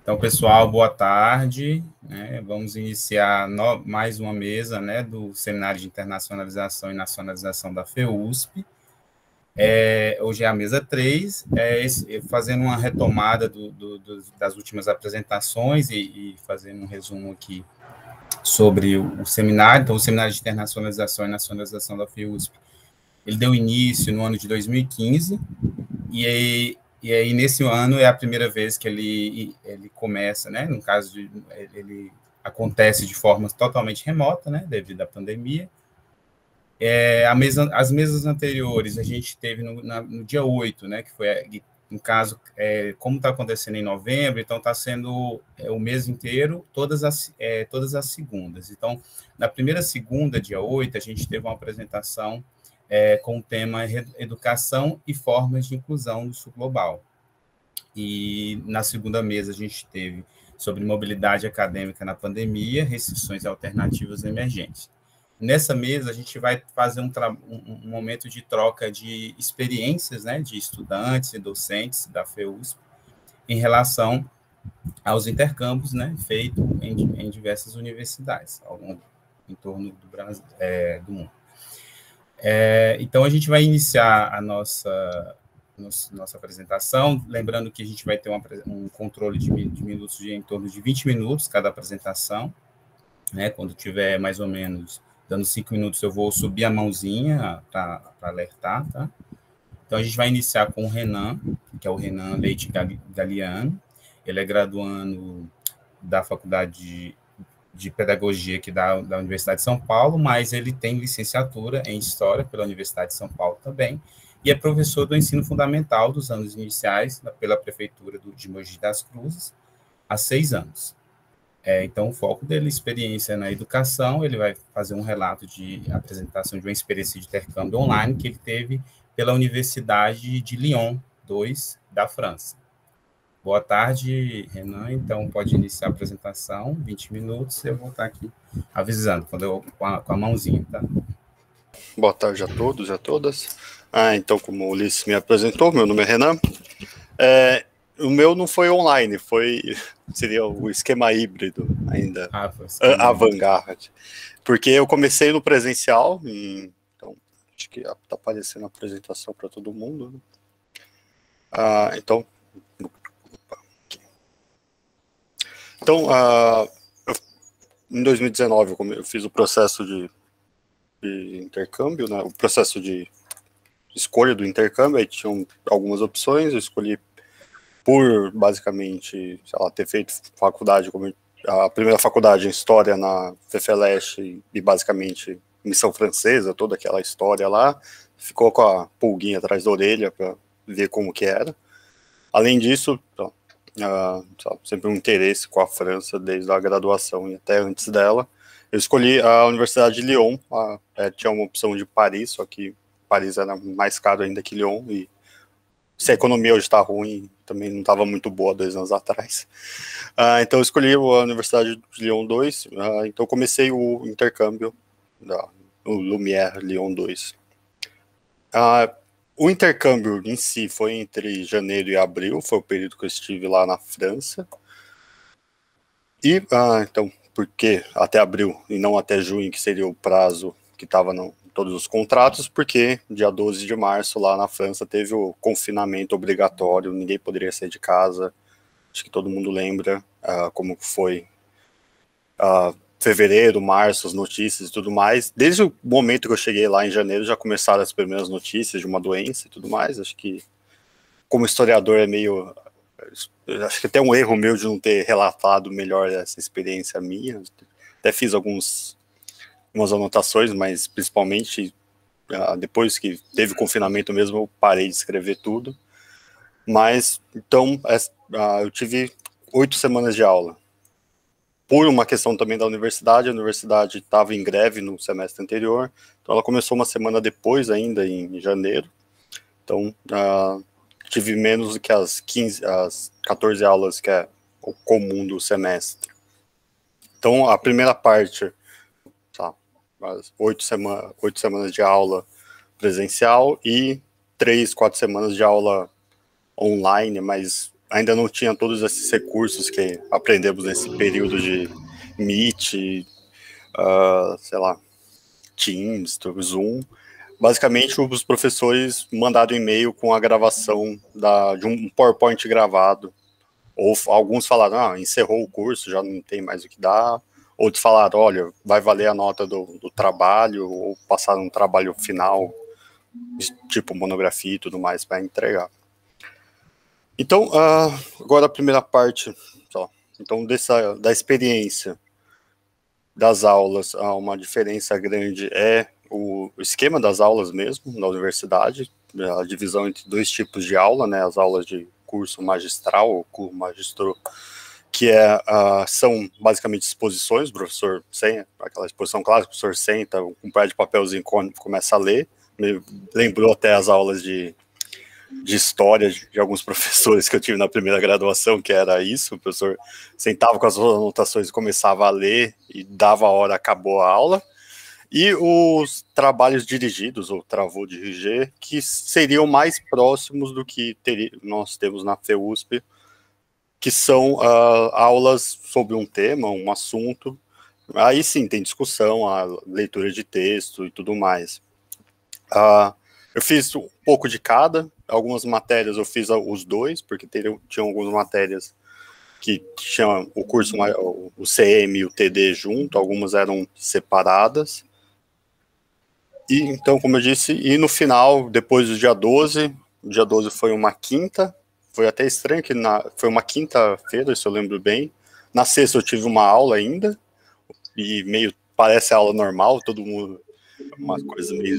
Então, pessoal, boa tarde. Né? Vamos iniciar mais uma mesa, né, do Seminário de Internacionalização e Nacionalização da FEUSP. Hoje é a mesa 3, fazendo uma retomada das últimas apresentações e fazendo um resumo aqui sobre o seminário. Então, o Seminário de Internacionalização e Nacionalização da FEUSP, ele deu início no ano de 2015, e aí, nesse ano, é a primeira vez que ele começa, né? No caso, ele acontece de forma totalmente remota, né? Devido à pandemia. As mesas anteriores, a gente teve no dia 8, né? Que foi, no caso, como está acontecendo em novembro, então está sendo o mês inteiro, todas as segundas. Então, na primeira segunda, dia 8, a gente teve uma apresentação com o tema Educação e Formas de Inclusão no Sul Global. E na segunda mesa a gente teve sobre mobilidade acadêmica na pandemia, restrições e alternativas emergentes. Nessa mesa a gente vai fazer um momento de troca de experiências, né, de estudantes e docentes da FEUSP em relação aos intercâmbios, né, feitos em diversas universidades em torno do Brasil, do mundo. Então, a gente vai iniciar a nossa apresentação, lembrando que a gente vai ter um controle de minutos em torno de 20 minutos cada apresentação, né? Quando tiver mais ou menos dando 5 minutos, eu vou subir a mãozinha para alertar, tá? Então, a gente vai iniciar com o Renan, que é o Renan Leite Galiano. Ele é graduando da Faculdade de Pedagogia aqui da Universidade de São Paulo, mas ele tem licenciatura em História pela Universidade de São Paulo também, e é professor do ensino fundamental dos anos iniciais pela Prefeitura de Mogi das Cruzes, há 6 anos. Então, o foco dele, experiência na educação, ele vai fazer um relato de apresentação de uma experiência de intercâmbio online que ele teve pela Universidade de Lyon 2, da França. Boa tarde, Renan. Então, pode iniciar a apresentação, 20 minutos, eu vou estar aqui avisando, com a mãozinha, tá? Boa tarde a todos e a todas. Então, como o Ulisses me apresentou, meu nome é Renan. O meu não foi online, seria o esquema híbrido ainda, avant-garde. Porque eu comecei no presencial, então, acho que está aparecendo a apresentação para todo mundo, né? Em 2019 eu fiz o processo de intercâmbio, né? O processo de escolha do intercâmbio, aí tinham algumas opções, eu escolhi por, basicamente, sei lá, ter feito faculdade, a primeira faculdade em História na FEFELESH e basicamente missão francesa, toda aquela história lá, ficou com a pulguinha atrás da orelha para ver como que era. Além disso, sempre um interesse com a França desde a graduação e até antes dela. Eu escolhi a Universidade de Lyon, tinha uma opção de Paris, só que Paris era mais caro ainda que Lyon, e se a economia hoje está ruim, também não estava muito boa 2 anos atrás. Então eu escolhi a Universidade de Lyon 2, então eu comecei o intercâmbio no Lumière Lyon 2. O intercâmbio em si foi entre janeiro e abril, foi o período que eu estive lá na França. E, então, por que até abril e não até junho, que seria o prazo que estava em todos os contratos? Porque dia 12 de março, lá na França, teve o confinamento obrigatório, ninguém poderia sair de casa. Acho que todo mundo lembra como foi fevereiro, março, as notícias e tudo mais. Desde o momento que eu cheguei lá em janeiro, já começaram as primeiras notícias de uma doença e tudo mais. Acho que, como historiador, acho que até um erro meu de não ter relatado melhor essa experiência minha. Até fiz algumas anotações, mas principalmente depois que teve o confinamento mesmo, eu parei de escrever tudo. Mas, então, eu tive 8 semanas de aula. Por uma questão também da universidade, a universidade estava em greve no semestre anterior, então ela começou uma semana depois ainda, em janeiro. Então, tive menos do que as 14 aulas que é o comum do semestre. Então, a primeira parte, as 8 semanas de aula presencial e 3, 4 semanas de aula online, mas ainda não tinha todos esses recursos que aprendemos nesse período de Meet, sei lá, Teams, Zoom. Basicamente, os professores mandaram e-mail com a gravação de um PowerPoint gravado. Ou alguns falaram, encerrou o curso, já não tem mais o que dar. Outros falaram, olha, vai valer a nota do trabalho, ou passaram um trabalho final, tipo monografia e tudo mais, para entregar. Então, agora a primeira parte, então da experiência das aulas, uma diferença grande é o esquema das aulas mesmo, na universidade, a divisão entre dois tipos de aula, né, as aulas de curso magistral, ou curso magistro, que são basicamente exposições, o professor senta, aquela exposição clássica, o professor senta, um par de papelzinho começa a ler, me lembrou até as aulas de história de alguns professores que eu tive na primeira graduação, que era isso, o professor sentava com as anotações e começava a ler, e dava a hora, acabou a aula. E os trabalhos dirigidos, ou travou dirigir, que seriam mais próximos do que nós temos na FEUSP, que são aulas sobre um tema, um assunto. Aí sim, tem discussão, a leitura de texto e tudo mais. Eu fiz um pouco de cada, algumas matérias eu fiz os dois, porque tinham algumas matérias que tinham o curso, o CM e o TD junto, algumas eram separadas. E então, como eu disse, e no final, depois do dia 12, o dia 12 foi uma quinta, foi até estranho que foi uma quinta-feira, se eu lembro bem. Na sexta eu tive uma aula ainda, e meio parece aula normal, todo mundo, uma coisa meio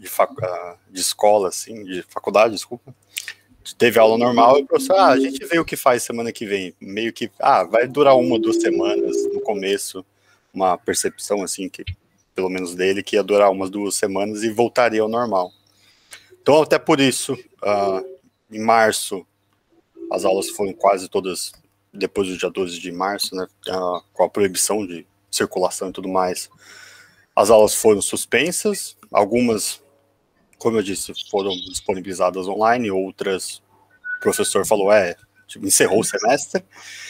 de escola, assim, de faculdade, desculpa. Teve aula normal e o professor, a gente vê o que faz semana que vem. Meio que, vai durar 1 ou 2 semanas no começo, uma percepção, assim, que pelo menos dele, que ia durar 1 ou 2 semanas e voltaria ao normal. Então, até por isso, em março, as aulas foram quase todas depois do dia 12 de março, né, com a proibição de circulação e tudo mais. As aulas foram suspensas, algumas, como eu disse, foram disponibilizadas online, outras, o professor falou, encerrou o semestre.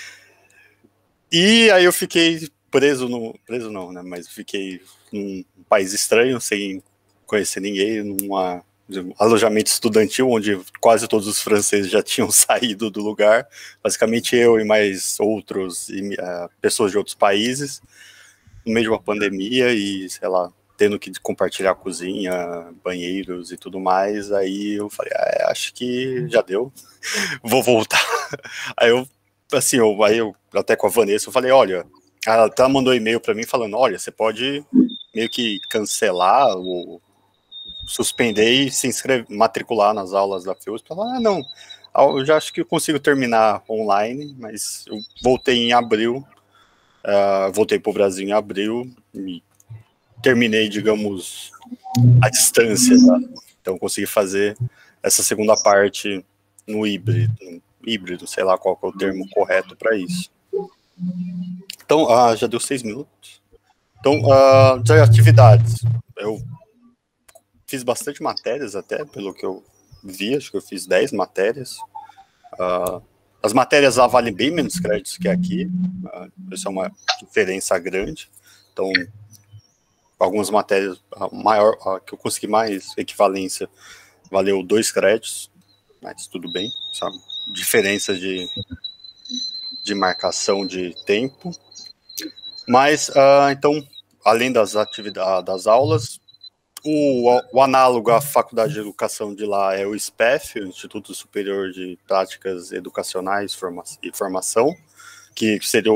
E aí eu fiquei preso não, né, mas fiquei num país estranho, sem conhecer ninguém, num alojamento estudantil, onde quase todos os franceses já tinham saído do lugar, basicamente eu e mais outros, pessoas de outros países, no meio de uma pandemia e, sei lá, tendo que compartilhar cozinha, banheiros e tudo mais. Aí eu falei, acho que já deu, vou voltar. Aí eu até com a Vanessa, eu falei, olha, ela até mandou e-mail para mim falando, olha, você pode meio que cancelar ou suspender e se matricular nas aulas da FEUSP. Eu falei, não, eu já acho que eu consigo terminar online, mas eu voltei em abril, voltei para o Brasil em abril e terminei, digamos, à distância, tá? Então consegui fazer essa segunda parte no híbrido, sei lá qual que é o termo correto para isso. Então, já deu 6 minutos. Então, de atividades, eu fiz bastante matérias até, pelo que eu vi, acho que eu fiz 10 matérias. As matérias lá valem bem menos créditos que aqui, isso é uma diferença grande. Então, algumas matérias, a que eu consegui mais equivalência, valeu 2 créditos, mas tudo bem, sabe? Diferença de marcação de tempo. Mas, então, além das atividades, das aulas, o análogo à Faculdade de Educação de lá é o SPEF, o Instituto Superior de Práticas Educacionais e Formação, que seria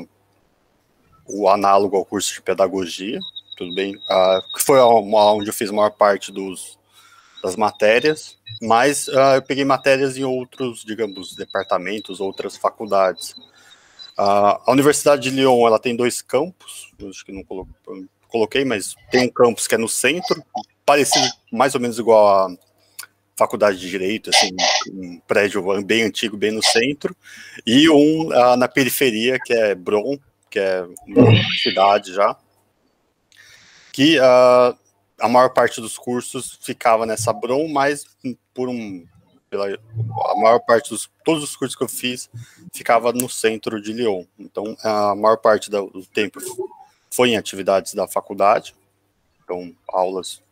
o análogo ao curso de Pedagogia, tudo bem? Que foi onde eu fiz a maior parte das matérias, mas eu peguei matérias em outros, digamos, departamentos, outras faculdades. A Universidade de Lyon, ela tem 2 campos, acho que não coloquei, mas tem um campus que é no centro, parecido, mais ou menos igual à Faculdade de Direito, assim, um prédio bem antigo, bem no centro, e um na periferia, que é Bron, que é uma cidade já, que a maior parte dos cursos ficava nessa Bron, mas por a maior parte todos os cursos que eu fiz ficava no centro de Lyon. Então, a maior parte do tempo foi em atividades da faculdade, então aulas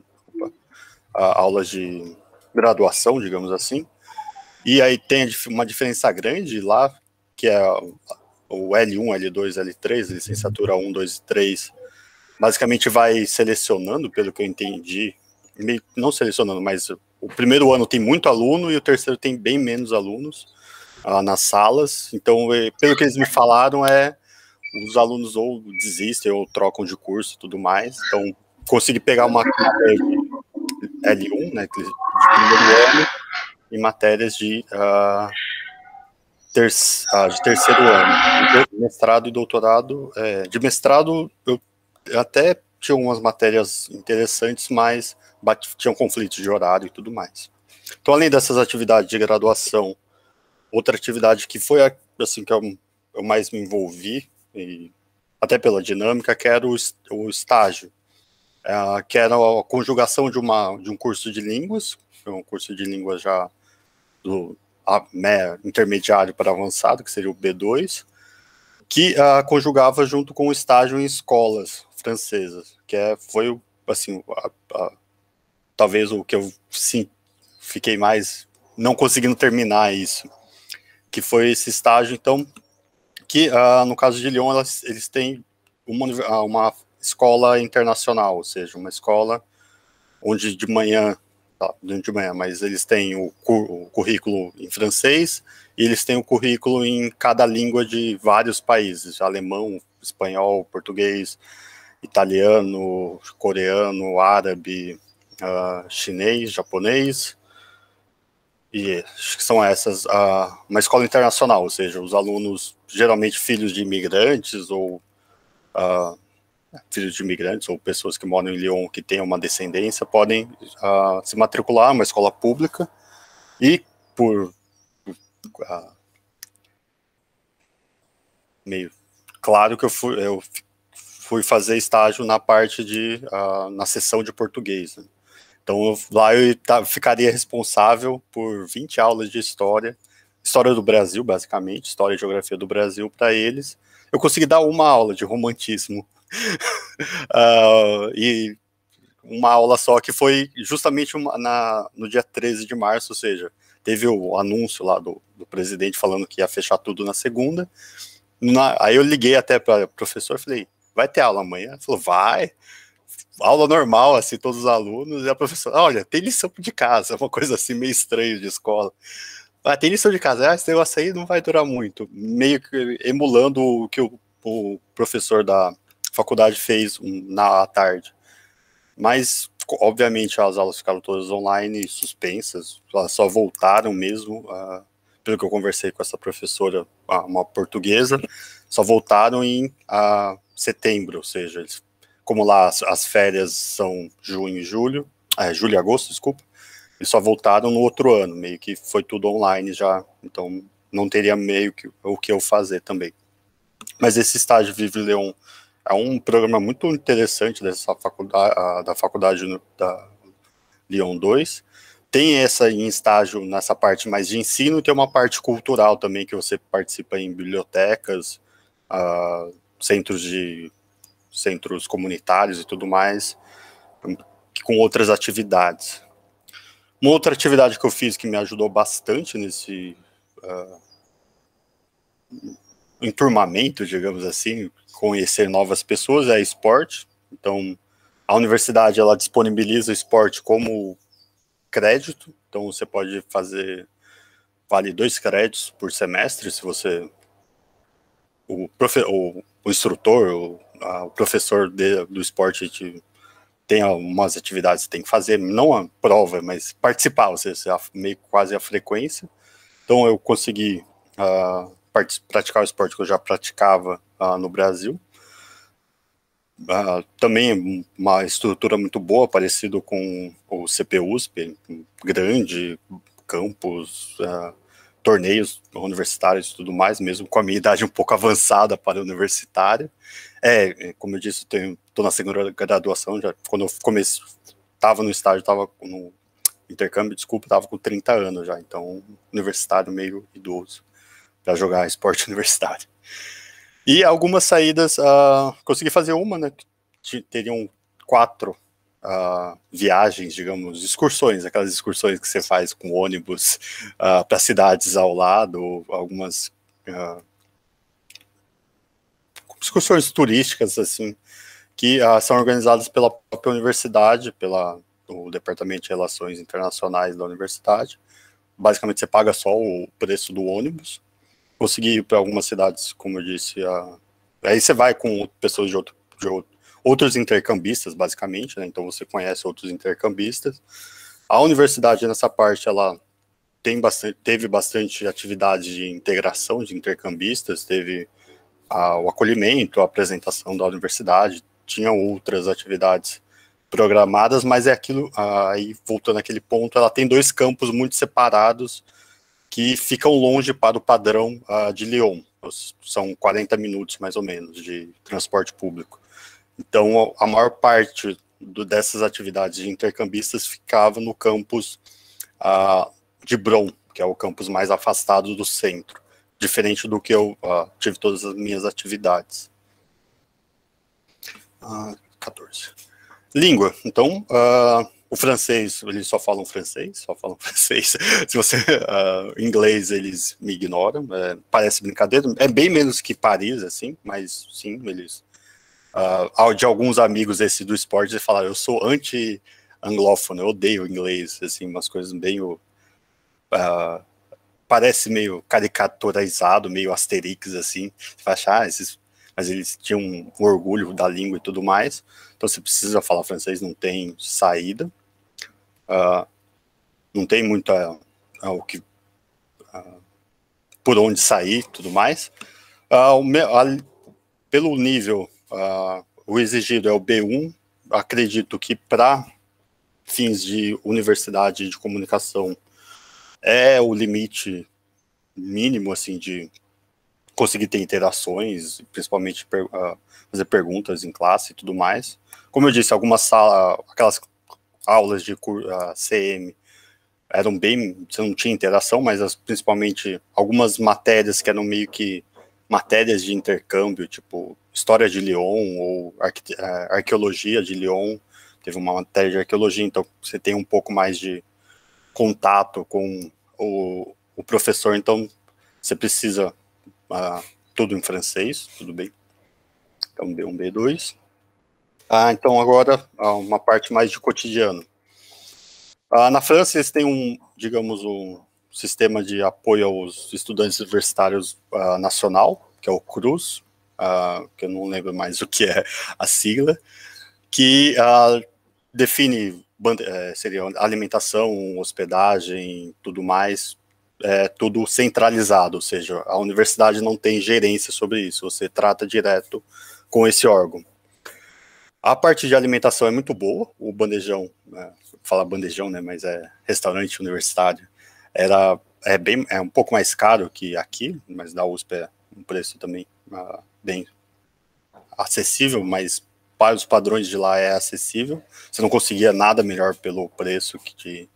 de graduação, digamos assim. E aí tem uma diferença grande lá, que é o L1, L2, L3, licenciatura 1, 2 e 3, basicamente vai selecionando, pelo que eu entendi, não selecionando, mas o primeiro ano tem muito aluno e o terceiro tem bem menos alunos nas salas. Então, pelo que eles me falaram, os alunos ou desistem ou trocam de curso e tudo mais. Então, consegui pegar uma matéria de L1, né, de primeiro ano, e matérias de terceiro ano. De mestrado e doutorado. De mestrado, eu até tinha algumas matérias interessantes, mas tinham conflitos de horário e tudo mais. Então, além dessas atividades de graduação, outra atividade que foi assim que eu mais me envolvi, e até pela dinâmica, que era o estágio, que era a conjugação de um curso de línguas, um curso de línguas já do intermediário para avançado, que seria o B2, que conjugava junto com o estágio em escolas francesas, que foi assim, talvez o que eu fiquei mais não conseguindo terminar isso, que foi esse estágio, então, que no caso de Lyon, eles têm uma escola internacional, ou seja, uma escola onde de manhã, mas eles têm o currículo em francês e eles têm o currículo em cada língua de vários países, alemão, espanhol, português, italiano, coreano, árabe, chinês, japonês, e acho que são essas, uma escola internacional, ou seja, os alunos, geralmente filhos de imigrantes ou pessoas que moram em Lyon que têm uma descendência, podem se matricular numa escola pública e meio claro que eu fui fazer estágio na parte na seção de português, né? Então lá eu ficaria responsável por 20 aulas de história do Brasil, basicamente, história e geografia do Brasil para eles. Eu consegui dar uma aula de romantismo e uma aula só, que foi justamente no dia 13 de março, ou seja, teve o anúncio lá do presidente falando que ia fechar tudo na segunda. Aí eu liguei até para o professor e falei, vai ter aula amanhã? Ele falou, vai. Aula normal, assim, todos os alunos, e a professora, olha, tem lição de casa, uma coisa assim meio estranha de escola. Tem lição de casa, esse negócio aí não vai durar muito, meio que emulando o que o professor da faculdade fez na tarde. Mas, obviamente, as aulas ficaram todas online, suspensas, elas só voltaram mesmo, pelo que eu conversei com essa professora, uma portuguesa, só voltaram em setembro, ou seja, como lá as férias são julho e agosto, desculpa, eles só voltaram no outro ano, meio que foi tudo online já, então não teria meio que o que eu fazer também. Mas esse estágio Vive Leon é um programa muito interessante dessa faculdade, da faculdade da Lyon 2. Tem essa em estágio nessa parte mais de ensino, e tem uma parte cultural também, que você participa em bibliotecas, centros comunitários e tudo mais, com outras atividades. Uma outra atividade que eu fiz que me ajudou bastante nesse enturmamento, digamos assim, conhecer novas pessoas, é esporte. Então, a universidade, ela disponibiliza o esporte como crédito, então você pode vale 2 créditos por semestre, se você, o instrutor, o professor do esporte tem algumas atividades que tem que fazer, não a prova, mas participar, ou seja, meio quase a frequência. Então eu consegui praticar o esporte que eu já praticava no Brasil. Também uma estrutura muito boa, parecido com o CPUSP, grande, campus, torneios universitários e tudo mais, mesmo com a minha idade um pouco avançada para universitária. Como eu disse, estou na segunda graduação, já quando eu estava no estágio, estava no intercâmbio, desculpa, estava com 30 anos já, então universitário meio idoso para jogar esporte universitário. E algumas saídas, consegui fazer uma, né, que teriam 4 viagens, digamos, excursões, aquelas excursões que você faz com ônibus para cidades ao lado, algumas excursões turísticas, assim, que são organizadas pela própria universidade, pelo Departamento de Relações Internacionais da universidade. Basicamente, você paga só o preço do ônibus. Consegui ir para algumas cidades, como eu disse. Aí você vai com pessoas de outros intercambistas, basicamente, né? Então você conhece outros intercambistas. A universidade, nessa parte, ela teve bastante atividade de integração de intercambistas, teve o acolhimento, a apresentação da universidade, tinha outras atividades programadas, mas é aquilo, aí voltando àquele ponto, ela tem 2 campos muito separados que ficam longe para o padrão de Lyon, são 40 minutos mais ou menos de transporte público. Então a maior parte dessas atividades de intercambistas ficava no campus de Bron, que é o campus mais afastado do centro, diferente do que eu tive todas as minhas atividades. 14. Língua. Então, o francês, eles só falam francês. Se você, inglês, eles me ignoram. Parece brincadeira. É bem menos que Paris, assim, mas sim, eles... de alguns amigos do esporte, eles falaram, eu sou anti-anglófono, eu odeio inglês, assim, umas coisas meio... parece meio caricaturizado, meio Asterix, assim. Você vai achar, mas eles tinham um orgulho da língua e tudo mais. Então, você precisa falar francês, não tem saída. Não tem muito por onde sair e tudo mais. Pelo nível, o exigido é o B1. Acredito que para fins de universidade de comunicação é o limite mínimo, assim, de conseguir ter interações, principalmente fazer perguntas em classe e tudo mais. Como eu disse, aquelas aulas de CM eram bem, você não tinha interação, mas principalmente algumas matérias que eram meio que matérias de intercâmbio, tipo História de Lyon ou Arqueologia de Lyon, teve uma matéria de Arqueologia, então você tem um pouco mais de contato com o professor, então você precisa tudo em francês, tudo bem. Então, B1, B2. Então, agora, uma parte mais de cotidiano. Na França, eles têm digamos, um sistema de apoio aos estudantes universitários nacional, que é o CRUS, que eu não lembro mais o que é a sigla, que define, seria alimentação, hospedagem, tudo mais, tudo centralizado, ou seja, a universidade não tem gerência sobre isso, você trata direto com esse órgão. A parte de alimentação é muito boa, o bandejão, falar bandejão, né, mas é restaurante universitário, é um pouco mais caro que aqui, mas da USP é um preço também bem acessível, mas para os padrões de lá é acessível, você não conseguia nada melhor pelo preço que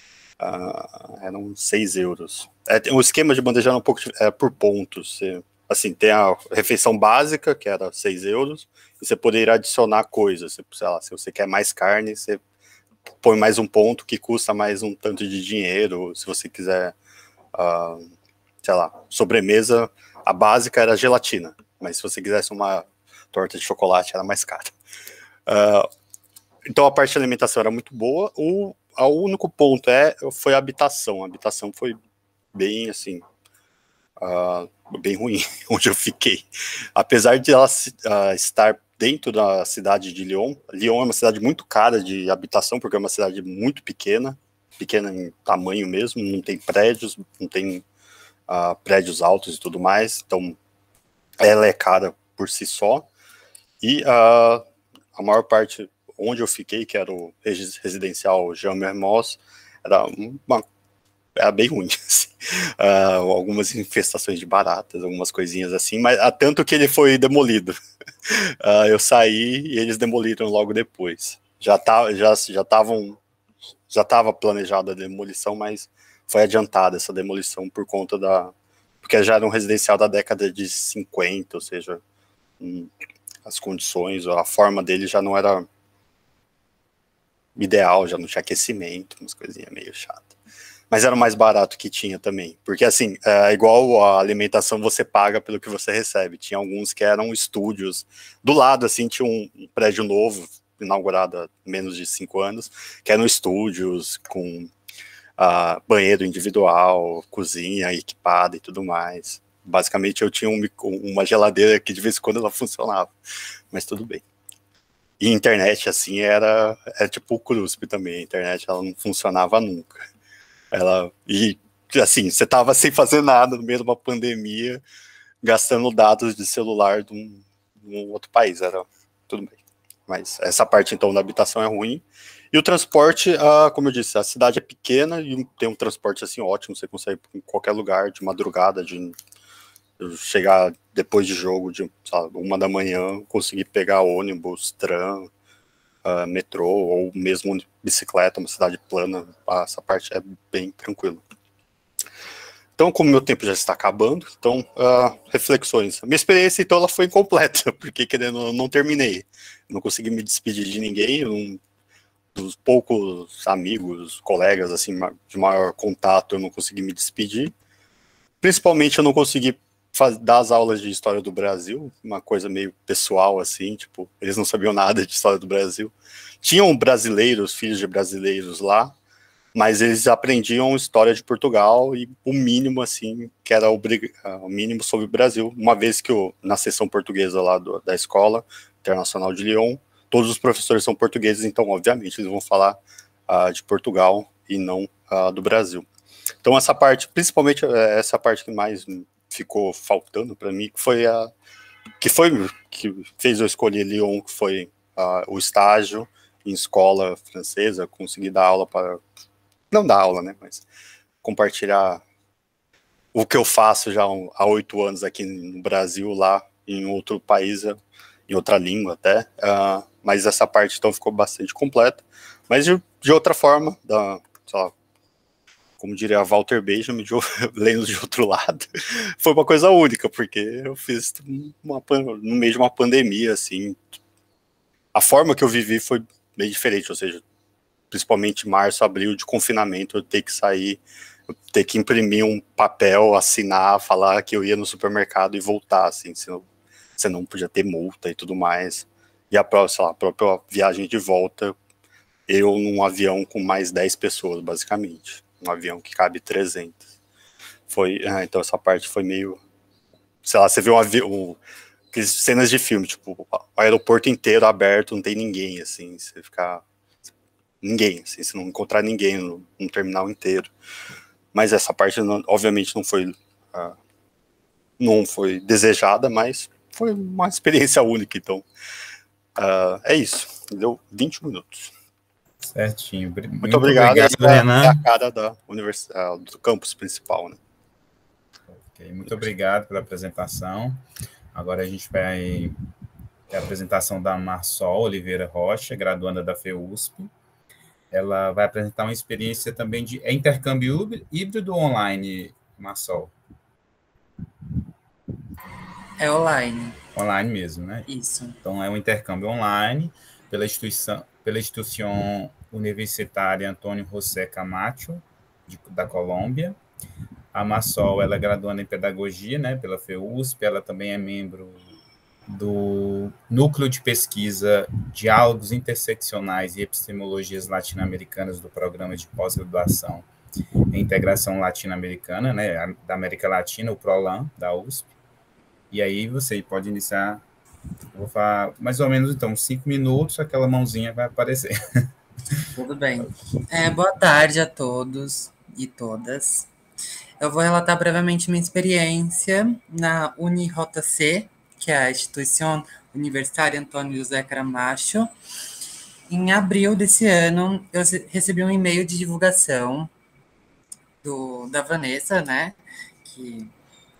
eram 6 euros. O esquema de bandejão é um pouco por pontos, assim, tem a refeição básica, que era 6 euros, e você poderia adicionar coisas, sei lá, se você quer mais carne, você põe mais um ponto que custa mais um tanto de dinheiro, se você quiser, sei lá, sobremesa, a básica era gelatina, mas se você quisesse uma torta de chocolate, era mais cara. Então a parte de alimentação era muito boa, o único ponto foi a habitação. A habitação foi bem, assim, bem ruim, onde eu fiquei. Apesar de ela estar dentro da cidade de Lyon, Lyon é uma cidade muito cara de habitação, porque é uma cidade muito pequena em tamanho mesmo, não tem prédios, não tem prédios altos e tudo mais, então ela é cara por si só, e a maior parte onde eu fiquei, que era o residencial Jean Mermoz, era bem ruim, assim. Algumas infestações de baratas, algumas coisinhas assim, mas tanto que ele foi demolido. Eu saí e eles demoliram logo depois. Já estavam já estava planejada a demolição, mas foi adiantada essa demolição por conta porque já era um residencial da década de 50, ou seja, as condições, a forma dele já não era ideal, já não tinha aquecimento, umas coisinhas meio chatas. Mas era o mais barato que tinha também, porque assim, igual a alimentação você paga pelo que você recebe, tinha alguns que eram estúdios, do lado assim tinha um prédio novo, inaugurado há menos de 5 anos, que eram estúdios com banheiro individual, cozinha equipada e tudo mais. Basicamente eu tinha uma geladeira que de vez em quando ela funcionava, mas tudo bem. E internet assim era tipo o CRUSP também, a internet ela não funcionava nunca. E assim, você tava sem fazer nada no meio de uma pandemia, gastando dados de celular de um outro país, era tudo bem. Mas essa parte, então, da habitação é ruim. E o transporte, como eu disse, a cidade é pequena e tem um transporte, assim, ótimo, você consegue ir em qualquer lugar, de madrugada, de chegar depois de jogo, de 1 da manhã, conseguir pegar ônibus, tram, metrô, ou mesmo bicicleta, uma cidade plana, essa parte é bem tranquila. Então, como meu tempo já está acabando, então, reflexões. A minha experiência, então, ela foi incompleta, porque querendo, eu não terminei. Não consegui me despedir de ninguém, dos poucos amigos, colegas, assim, de maior contato, eu não consegui me despedir. Principalmente, eu não consegui dar as aulas de História do Brasil, uma coisa meio pessoal, assim, tipo, eles não sabiam nada de História do Brasil. Tinham brasileiros, filhos de brasileiros lá, mas eles aprendiam história de Portugal e o mínimo, assim, que era o mínimo sobre o Brasil, uma vez que na seção portuguesa lá da Escola Internacional de Lyon, todos os professores são portugueses, então, obviamente, eles vão falar de Portugal e não do Brasil. Então, essa parte, principalmente essa parte que mais ficou faltando para mim, que fez eu escolher Lyon, que foi o estágio em escola francesa, consegui dar aula não dar aula, né, mas compartilhar o que eu faço já há 8 anos aqui no Brasil, lá em outro país, em outra língua até, mas essa parte então ficou bastante completa, mas de outra forma, sei lá, como diria Walter Benjamin, lendo de outro lado, foi uma coisa única, porque eu fiz no meio de uma pandemia, assim, a forma que eu vivi foi bem diferente, ou seja, principalmente março, abril, de confinamento, eu ter que sair, eu ter que imprimir um papel, assinar, falar que eu ia no supermercado e voltar, assim, senão você não podia ter multa e tudo mais, e a própria viagem de volta, eu num avião com mais 10 pessoas, basicamente, um avião que cabe 300. Então essa parte foi meio, sei lá, você vê aquelas cenas de filme, tipo, o aeroporto inteiro aberto, não tem ninguém, assim, você ficar ninguém, assim, se não encontrar ninguém no terminal inteiro. Mas essa parte, obviamente, não foi desejada, mas foi uma experiência única, então. É isso. Deu 20 minutos. Certinho. Muito obrigado. Essa Renan. É a cara da universidade, do campus principal, né? Okay, muito obrigado pela apresentação. Agora a gente vai ter a apresentação da Marsol Oliveira Rocha, graduanda da FEUSP. Ela vai apresentar uma experiência também de intercâmbio híbrido online, Marsol? É online. Online mesmo, né? Isso. Então, é um intercâmbio online pela instituição universitária Antônio José Camacho, da Colômbia. A Marsol, ela é graduanda em pedagogia, né, pela FEUSP, ela também é membro do Núcleo de Pesquisa Diálogos Interseccionais e Epistemologias Latino-Americanas do Programa de Pós-Graduação em Integração Latino-Americana, né, da América Latina, o PROLAN, da USP. E aí você pode iniciar, eu vou falar mais ou menos, então, 5 minutos, aquela mãozinha vai aparecer. Tudo bem. Boa tarde a todos e todas. Eu vou relatar brevemente minha experiência na UniJC, que é a Instituição Universitária Antônio José Camacho. Em abril desse ano, eu recebi um e-mail de divulgação da Vanessa, né, que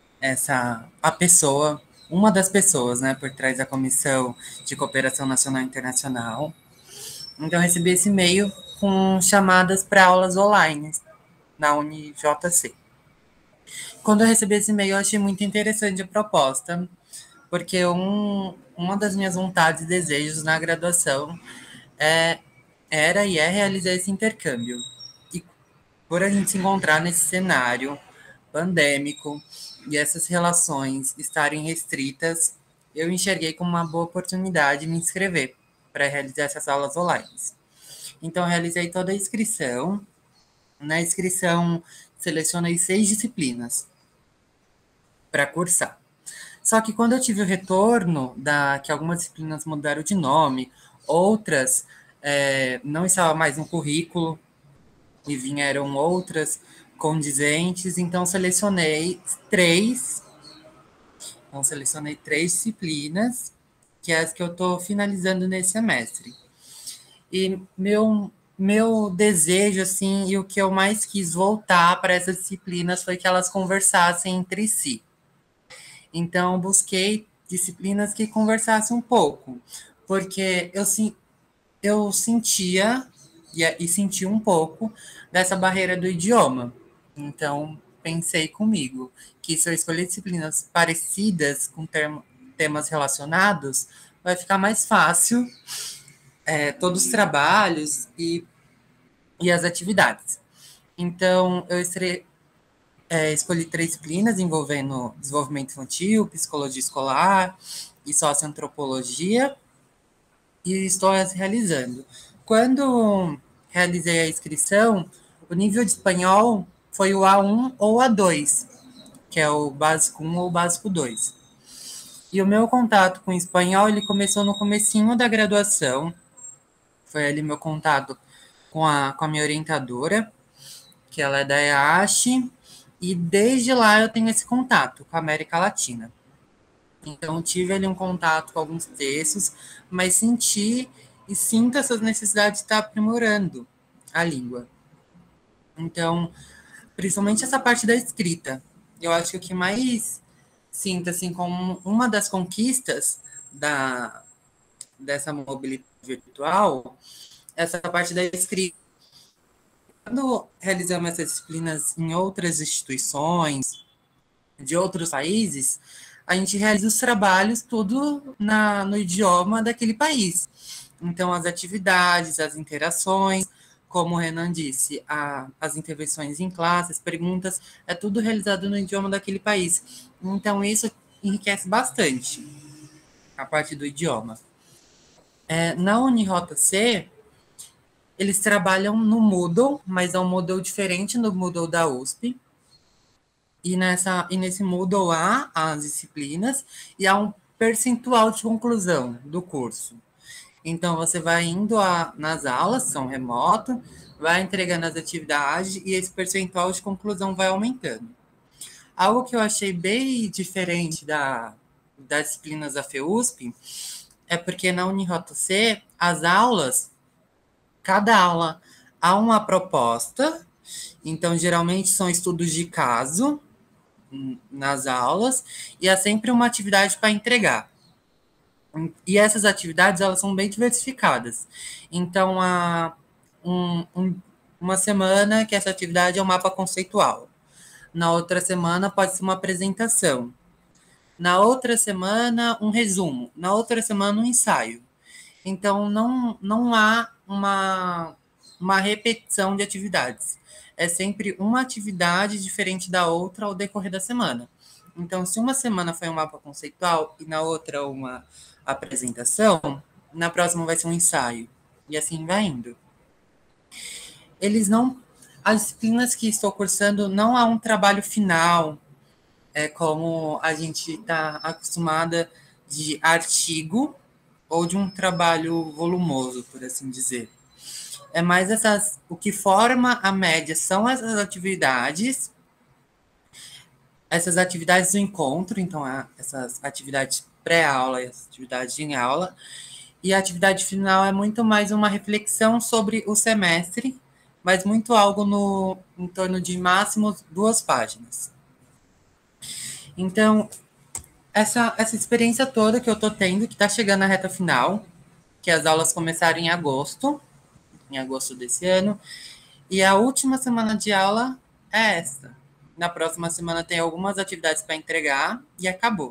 uma das pessoas, né, por trás da Comissão de Cooperação Nacional e Internacional. Então, eu recebi esse e-mail com chamadas para aulas online na UniJC. Quando eu recebi esse e-mail, eu achei muito interessante a proposta, porque uma das minhas vontades e desejos na graduação era e é realizar esse intercâmbio. E por a gente se encontrar nesse cenário pandêmico e essas relações estarem restritas, eu enxerguei como uma boa oportunidade me inscrever para realizar essas aulas online. Então, eu realizei toda a inscrição. Na inscrição, selecionei 6 disciplinas para cursar. Só que quando eu tive o retorno que algumas disciplinas mudaram de nome, outras não estavam mais no currículo e vieram outras condizentes, então selecionei 3 disciplinas, que é as que eu estou finalizando nesse semestre. E meu desejo, assim, e o que eu mais quis voltar para essas disciplinas foi que elas conversassem entre si. Então, busquei disciplinas que conversassem um pouco, porque eu sentia e senti um pouco dessa barreira do idioma. Então, pensei comigo que se eu escolher disciplinas parecidas, com temas relacionados, vai ficar mais fácil todos os trabalhos e as atividades. Então, eu escolhi 3 disciplinas envolvendo desenvolvimento infantil, psicologia escolar e socioantropologia, e estou as realizando. Quando realizei a inscrição, o nível de espanhol foi o A1 ou A2, que é o básico 1 ou o básico 2. E o meu contato com o espanhol, ele começou no comecinho da graduação. Foi ali meu contato com a minha orientadora, que ela é da EASH, e desde lá eu tenho esse contato com a América Latina. Então, tive ali um contato com alguns textos, mas senti e sinto essas necessidades de estar aprimorando a língua. Então, principalmente essa parte da escrita. Eu acho que o que mais sinto, assim, como uma das conquistas dessa mobilidade virtual, essa parte da escrita. Quando realizamos essas disciplinas em outras instituições, de outros países, a gente realiza os trabalhos tudo no idioma daquele país. Então, as atividades, as interações, como o Renan disse, as intervenções em classe, as perguntas, é tudo realizado no idioma daquele país. Então, isso enriquece bastante a parte do idioma. Na UniRota-C, eles trabalham no Moodle, mas é um Moodle diferente do Moodle da USP. E nesse Moodle há as disciplinas e há um percentual de conclusão do curso. Então, você vai indo nas aulas, são remoto, vai entregando as atividades e esse percentual de conclusão vai aumentando. Algo que eu achei bem diferente das disciplinas da FEUSP é porque na UniRota-C, as aulas, cada aula há uma proposta, então, geralmente, são estudos de caso nas aulas, e há sempre uma atividade para entregar. E essas atividades, elas são bem diversificadas. Então, há uma semana que essa atividade é um mapa conceitual. Na outra semana, pode ser uma apresentação. Na outra semana, um resumo. Na outra semana, um ensaio. Então, não há uma repetição de atividades. É sempre uma atividade diferente da outra ao decorrer da semana. Então, se uma semana foi um mapa conceitual e na outra uma apresentação, na próxima vai ser um ensaio. E assim vai indo. As disciplinas que estou cursando, não há um trabalho final, como a gente está acostumada de artigo ou de um trabalho volumoso, por assim dizer. É mais o que forma a média são essas atividades do encontro, então essas atividades pré-aula e as atividades em aula, e a atividade final é muito mais uma reflexão sobre o semestre, mas muito algo em torno de máximo 2 páginas. Então, essa experiência toda que eu estou tendo, que está chegando na reta final, que as aulas começaram em agosto, em agosto desse ano. E a última semana de aula é essa. Na próxima semana tem algumas atividades para entregar e acabou.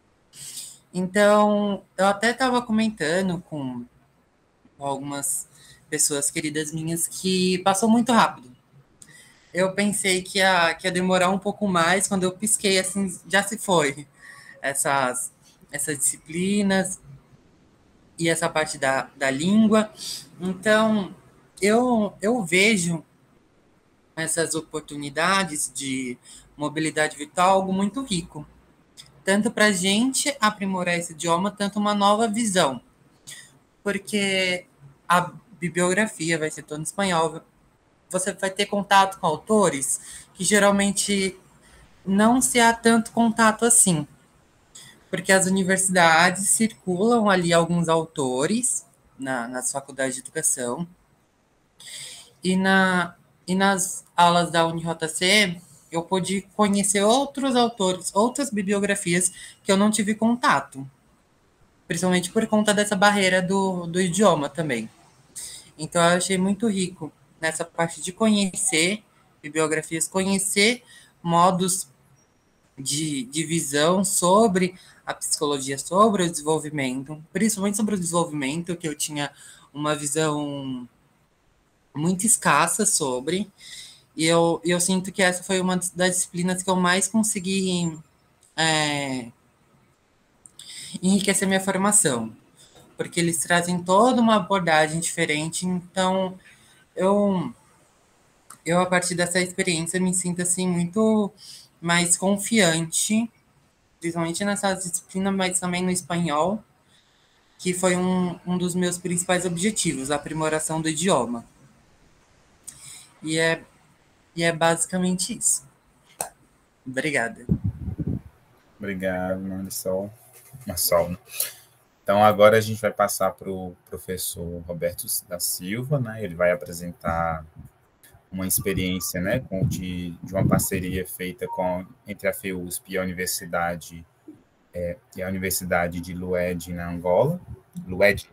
Então, eu até estava comentando com algumas pessoas queridas minhas que passou muito rápido. Eu pensei que ia demorar um pouco mais, quando eu pisquei, assim, já se foi. Essas disciplinas e essa parte da língua. Então, eu vejo essas oportunidades de mobilidade virtual algo muito rico. Tanto para a gente aprimorar esse idioma, tanto uma nova visão. Porque a bibliografia vai ser toda em espanhol. Você vai ter contato com autores que geralmente não se há tanto contato assim. Porque as universidades circulam ali alguns autores nas faculdades de educação. E nas aulas da UniJC, eu pude conhecer outros autores, outras bibliografias que eu não tive contato. Principalmente por conta dessa barreira do idioma também. Então, eu achei muito rico nessa parte de conhecer bibliografias, conhecer modos de visão sobre a psicologia, sobre o desenvolvimento, principalmente sobre o desenvolvimento, que eu tinha uma visão muito escassa sobre, e eu sinto que essa foi uma das disciplinas que eu mais consegui enriquecer minha formação, porque eles trazem toda uma abordagem diferente, então eu a partir dessa experiência me sinto assim muito mais confiante, principalmente nessa disciplina, mas também no espanhol, que foi um dos meus principais objetivos, a aprimoração do idioma. E é basicamente isso. Obrigada. Obrigado, Marisol. Então, agora a gente vai passar para o professor Roberto da Silva, né? Ele vai apresentar uma experiência, né, de uma parceria feita entre a FEUSP e a Universidade de Lued, na Angola. Lued.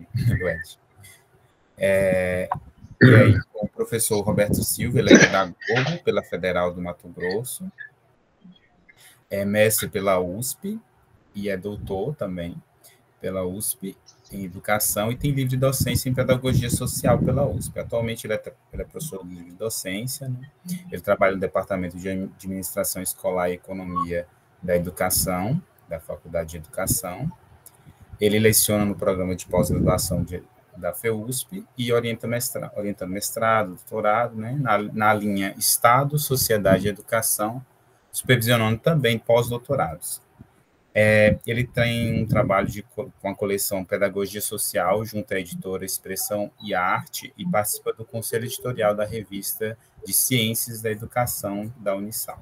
E aí, o professor Roberto Silva, ele é pedagogo pela Federal do Mato Grosso, é mestre pela USP e é doutor também pela USP em educação e tem livre docência em pedagogia social pela USP. Atualmente ele é professor de livre docência, né? Ele trabalha no departamento de administração escolar e economia da educação, da Faculdade de Educação. Ele leciona no programa de pós-graduação da FEUSP e orientando mestrado, doutorado, né? na linha Estado, Sociedade e Educação, supervisionando também pós-doutorados. Ele tem um trabalho com a coleção Pedagogia Social, junto à editora Expressão e Arte, e participa do conselho editorial da revista de Ciências da Educação da Unisal,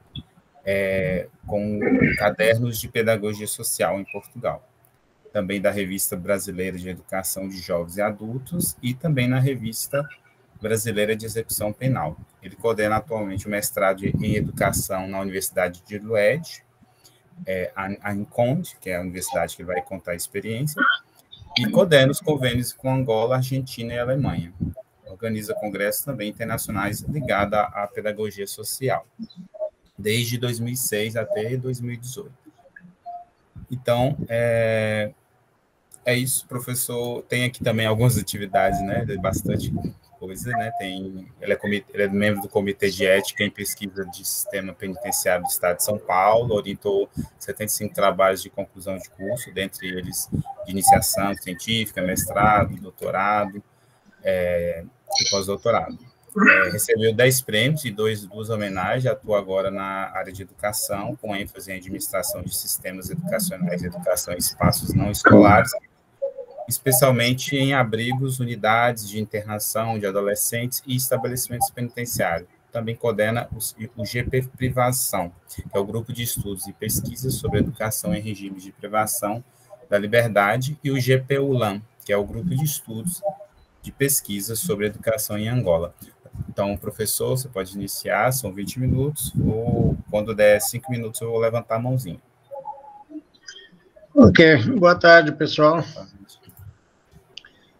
com cadernos de Pedagogia Social em Portugal. Também da Revista Brasileira de Educação de Jovens e Adultos e também na Revista Brasileira de Execução Penal. Ele coordena atualmente o mestrado em Educação na Universidade de Lued, a INCOND, que é a universidade que vai contar a experiência, e coordena os convênios com Angola, Argentina e Alemanha. Organiza congressos também internacionais ligados à pedagogia social, desde 2006 até 2018. Então, é isso, professor. Tem aqui também algumas atividades, né? Bastante coisa, né? Ele é membro do Comitê de Ética em Pesquisa de Sistema Penitenciário do Estado de São Paulo, orientou 75 trabalhos de conclusão de curso, dentre eles de iniciação científica, mestrado, doutorado e pós-doutorado. Recebeu 10 prêmios e duas homenagens, atua agora na área de educação, com ênfase em administração de sistemas educacionais e educação em espaços não escolares, especialmente em abrigos, unidades de internação de adolescentes e estabelecimentos penitenciários. Também coordena o GP Privação, que é o Grupo de Estudos e Pesquisas sobre Educação em Regimes de Privação da Liberdade, e o GP-ULAM, que é o Grupo de Estudos de Pesquisas sobre Educação em Angola. Então, professor, você pode iniciar, são 20 minutos, ou quando der 5 minutos eu vou levantar a mãozinha. Ok, boa tarde, pessoal.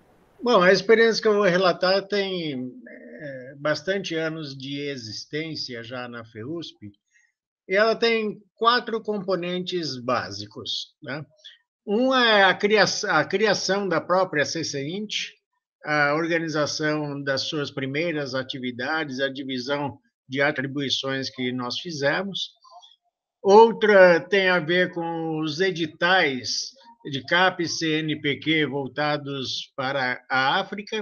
Bom, a experiência que eu vou relatar tem bastante anos de existência já na FEUSP, e ela tem 4 componentes básicos, né? Um é a criação da própria CCINT, a organização das suas primeiras atividades, a divisão de atribuições que nós fizemos. Outra tem a ver com os editais de CAP e CNPq voltados para a África.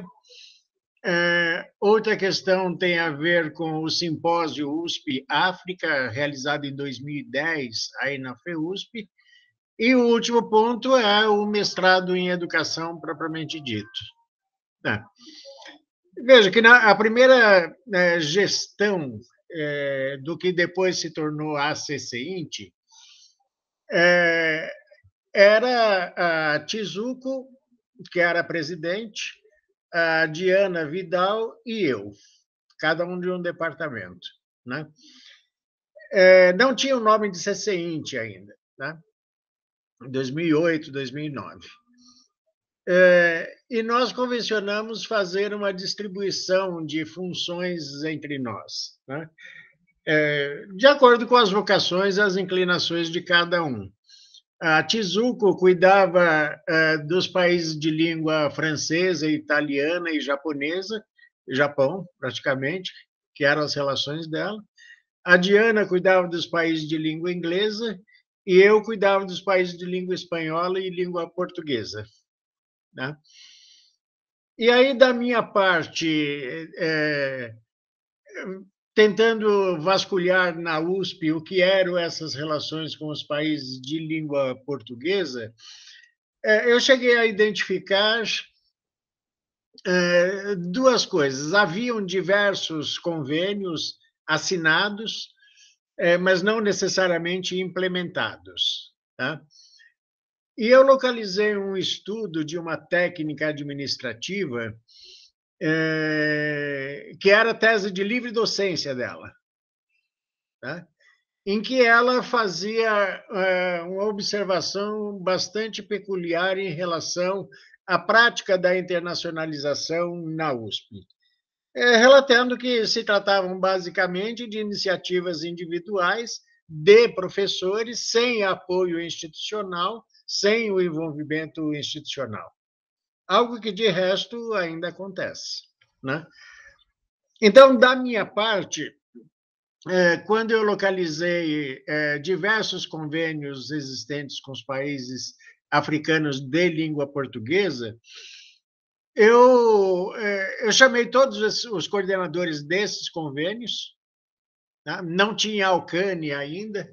Outra questão tem a ver com o simpósio USP-África, realizado em 2010, aí na FEUSP. E o último ponto é o mestrado em educação propriamente dito. Veja que a primeira gestão do que depois se tornou a CCINT era a Tizuco, que era presidente, a Diana Vidal e eu, cada um de um departamento, né? Não tinha o nome de CCINT ainda, né? Em 2008, 2009. E nós convencionamos fazer uma distribuição de funções entre nós, né? De acordo com as vocações e as inclinações de cada um. A Tizuco cuidava dos países de língua francesa, italiana e japonesa, Japão, praticamente, que eram as relações dela. A Diana cuidava dos países de língua inglesa e eu cuidava dos países de língua espanhola e língua portuguesa, né? E aí, da minha parte, tentando vasculhar na USP o que eram essas relações com os países de língua portuguesa, eu cheguei a identificar 2 coisas. Haviam diversos convênios assinados, mas não necessariamente implementados, tá? E eu localizei um estudo de uma técnica administrativa que era a tese de livre docência dela, tá? Em que ela fazia uma observação bastante peculiar em relação à prática da internacionalização na USP, relatando que se tratavam basicamente de iniciativas individuais de professores sem apoio institucional, sem o envolvimento institucional. Algo que, de resto, ainda acontece, né? Então, da minha parte, quando eu localizei diversos convênios existentes com os países africanos de língua portuguesa, eu chamei todos os coordenadores desses convênios, tá? Não tinha Alcane ainda,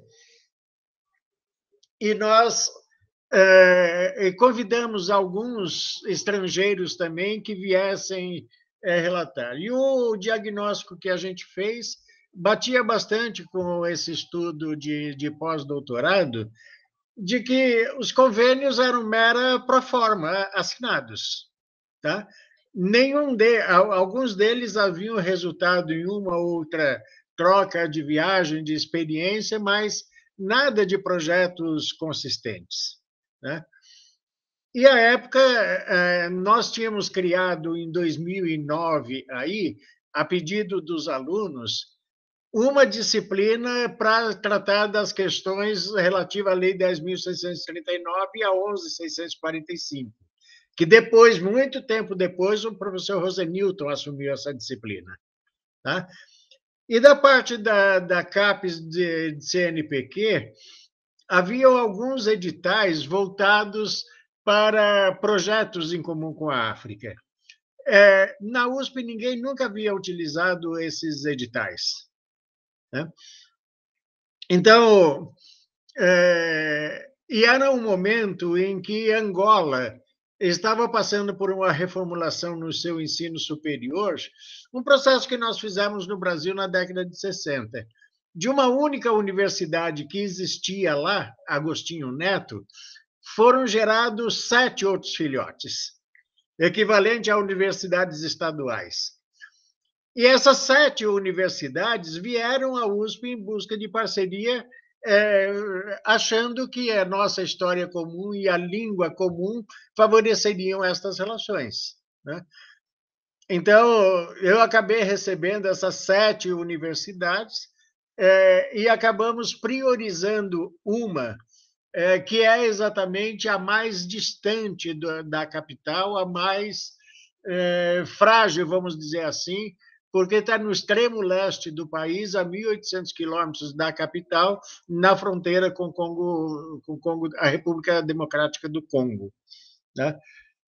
e nós convidamos alguns estrangeiros também que viessem relatar. E o diagnóstico que a gente fez batia bastante com esse estudo de pós-doutorado, de que os convênios eram mera proforma, assinados, tá? Alguns deles haviam resultado em uma ou outra troca de viagem, de experiência, mas nada de projetos consistentes, né? E à época, nós tínhamos criado, em 2009, aí, a pedido dos alunos, uma disciplina para tratar das questões relativas à Lei 10.639 e a 11.645, que depois, muito tempo depois, o professor Rosenilton assumiu essa disciplina, tá? E da parte da CAPES de CNPq, haviam alguns editais voltados para projetos em comum com a África. Na USP, ninguém nunca havia utilizado esses editais, né? Então, e era um momento em que Angola estava passando por uma reformulação no seu ensino superior, um processo que nós fizemos no Brasil na década de 60. De uma única universidade que existia lá, Agostinho Neto, foram gerados 7 outros filhotes, equivalente a universidades estaduais. E essas 7 universidades vieram à USP em busca de parceria, achando que a nossa história comum e a língua comum favoreceriam estas relações, né? Então, eu acabei recebendo essas 7 universidades e acabamos priorizando uma, que é exatamente a mais distante da capital, a mais frágil, vamos dizer assim, porque está no extremo leste do país, a 1.800 quilômetros da capital, na fronteira com Congo, a República Democrática do Congo, né?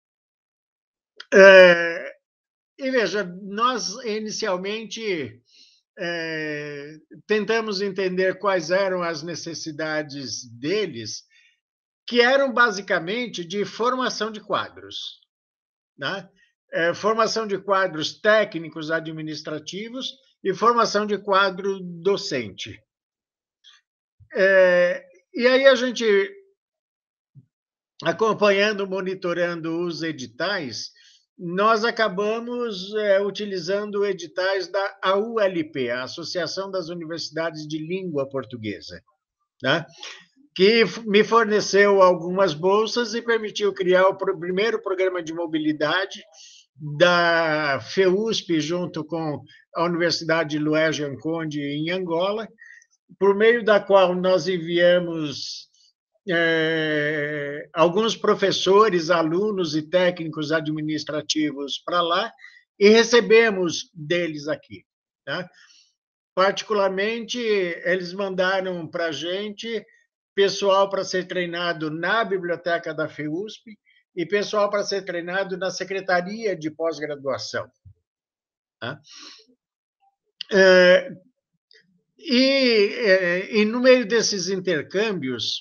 E veja, nós inicialmente tentamos entender quais eram as necessidades deles, que eram basicamente de formação de quadros, né? Formação de quadros técnicos administrativos e formação de quadro docente. E aí a gente, acompanhando, monitorando os editais, nós acabamos utilizando editais da AULP, a Associação das Universidades de Língua Portuguesa, né? Que me forneceu algumas bolsas e permitiu criar o primeiro programa de mobilidade da FEUSP, junto com a Universidade Lués Conde, em Angola, por meio da qual nós enviamos alguns professores, alunos e técnicos administrativos para lá e recebemos deles aqui, né? Particularmente, eles mandaram para a gente pessoal para ser treinado na biblioteca da FEUSP e pessoal para ser treinado na Secretaria de Pós-Graduação, tá? E no meio desses intercâmbios,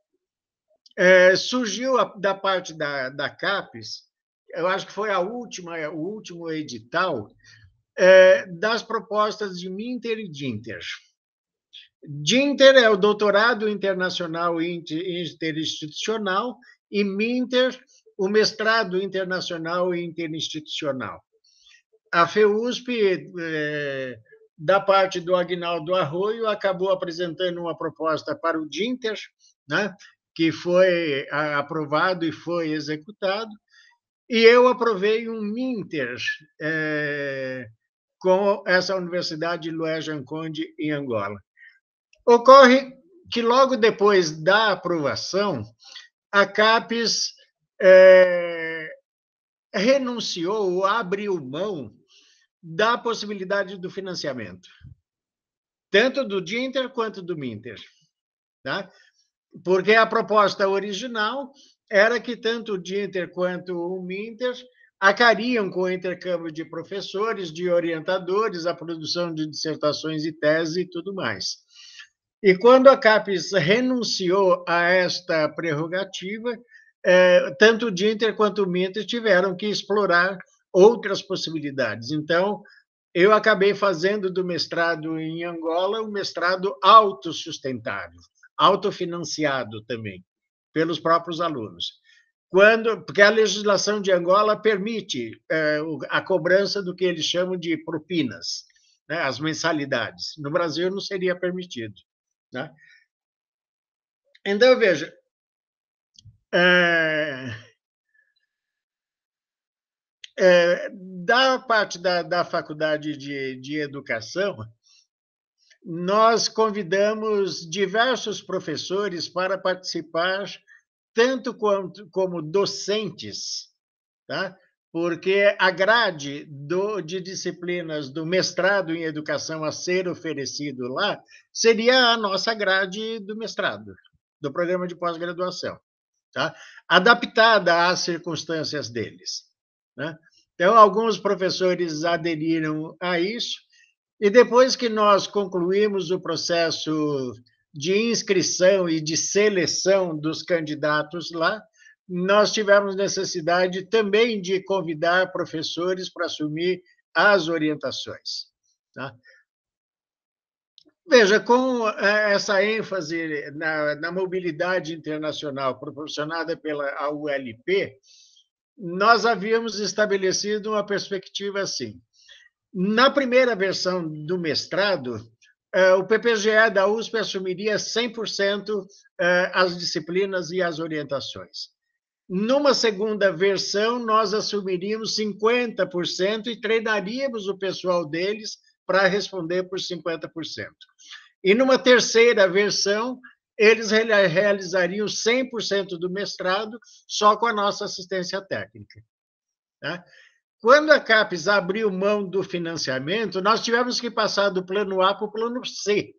surgiu da parte da CAPES, eu acho que foi o último edital, das propostas de Minter e Dinter. Dinter é o doutorado internacional interinstitucional e Minter, o mestrado internacional e interinstitucional. A FEUSP, da parte do Aguinaldo Arroio, acabou apresentando uma proposta para o Dinter, né, que foi aprovado e foi executado, e eu aprovei um Minter com essa Universidade Lués Conde, em Angola. Ocorre que, logo depois da aprovação, a CAPES renunciou ou abriu mão da possibilidade do financiamento, tanto do Dinter quanto do Minter, tá? Porque a proposta original era que tanto o Dinter quanto o Minter acariam com o intercâmbio de professores, de orientadores, a produção de dissertações e tese e tudo mais. E quando a CAPES renunciou a esta prerrogativa, tanto o Dinter quanto o Minter tiveram que explorar outras possibilidades. Então, eu acabei fazendo do mestrado em Angola um mestrado autossustentável, autofinanciado também, pelos próprios alunos. Porque a legislação de Angola permite a cobrança do que eles chamam de propinas, né, as mensalidades. No Brasil não seria permitido, né? Então, veja, da parte da Faculdade de Educação, nós convidamos diversos professores para participar, tanto como docentes, tá? Porque a grade de disciplinas do mestrado em educação a ser oferecido lá seria a nossa grade do mestrado, do programa de pós-graduação, tá? Adaptada às circunstâncias deles, né? Então, alguns professores aderiram a isso, e depois que nós concluímos o processo de inscrição e de seleção dos candidatos lá, nós tivemos necessidade também de convidar professores para assumir as orientações, tá? Veja, com essa ênfase na mobilidade internacional proporcionada pela AULP, nós havíamos estabelecido uma perspectiva assim. Na primeira versão do mestrado, o PPGE da USP assumiria 100% as disciplinas e as orientações. Numa segunda versão, nós assumiríamos 50% e treinaríamos o pessoal deles para responder por 50%. E numa terceira versão, eles realizariam 100% do mestrado só com a nossa assistência técnica. Tá? Quando a CAPES abriu mão do financiamento, nós tivemos que passar do plano A para o plano C.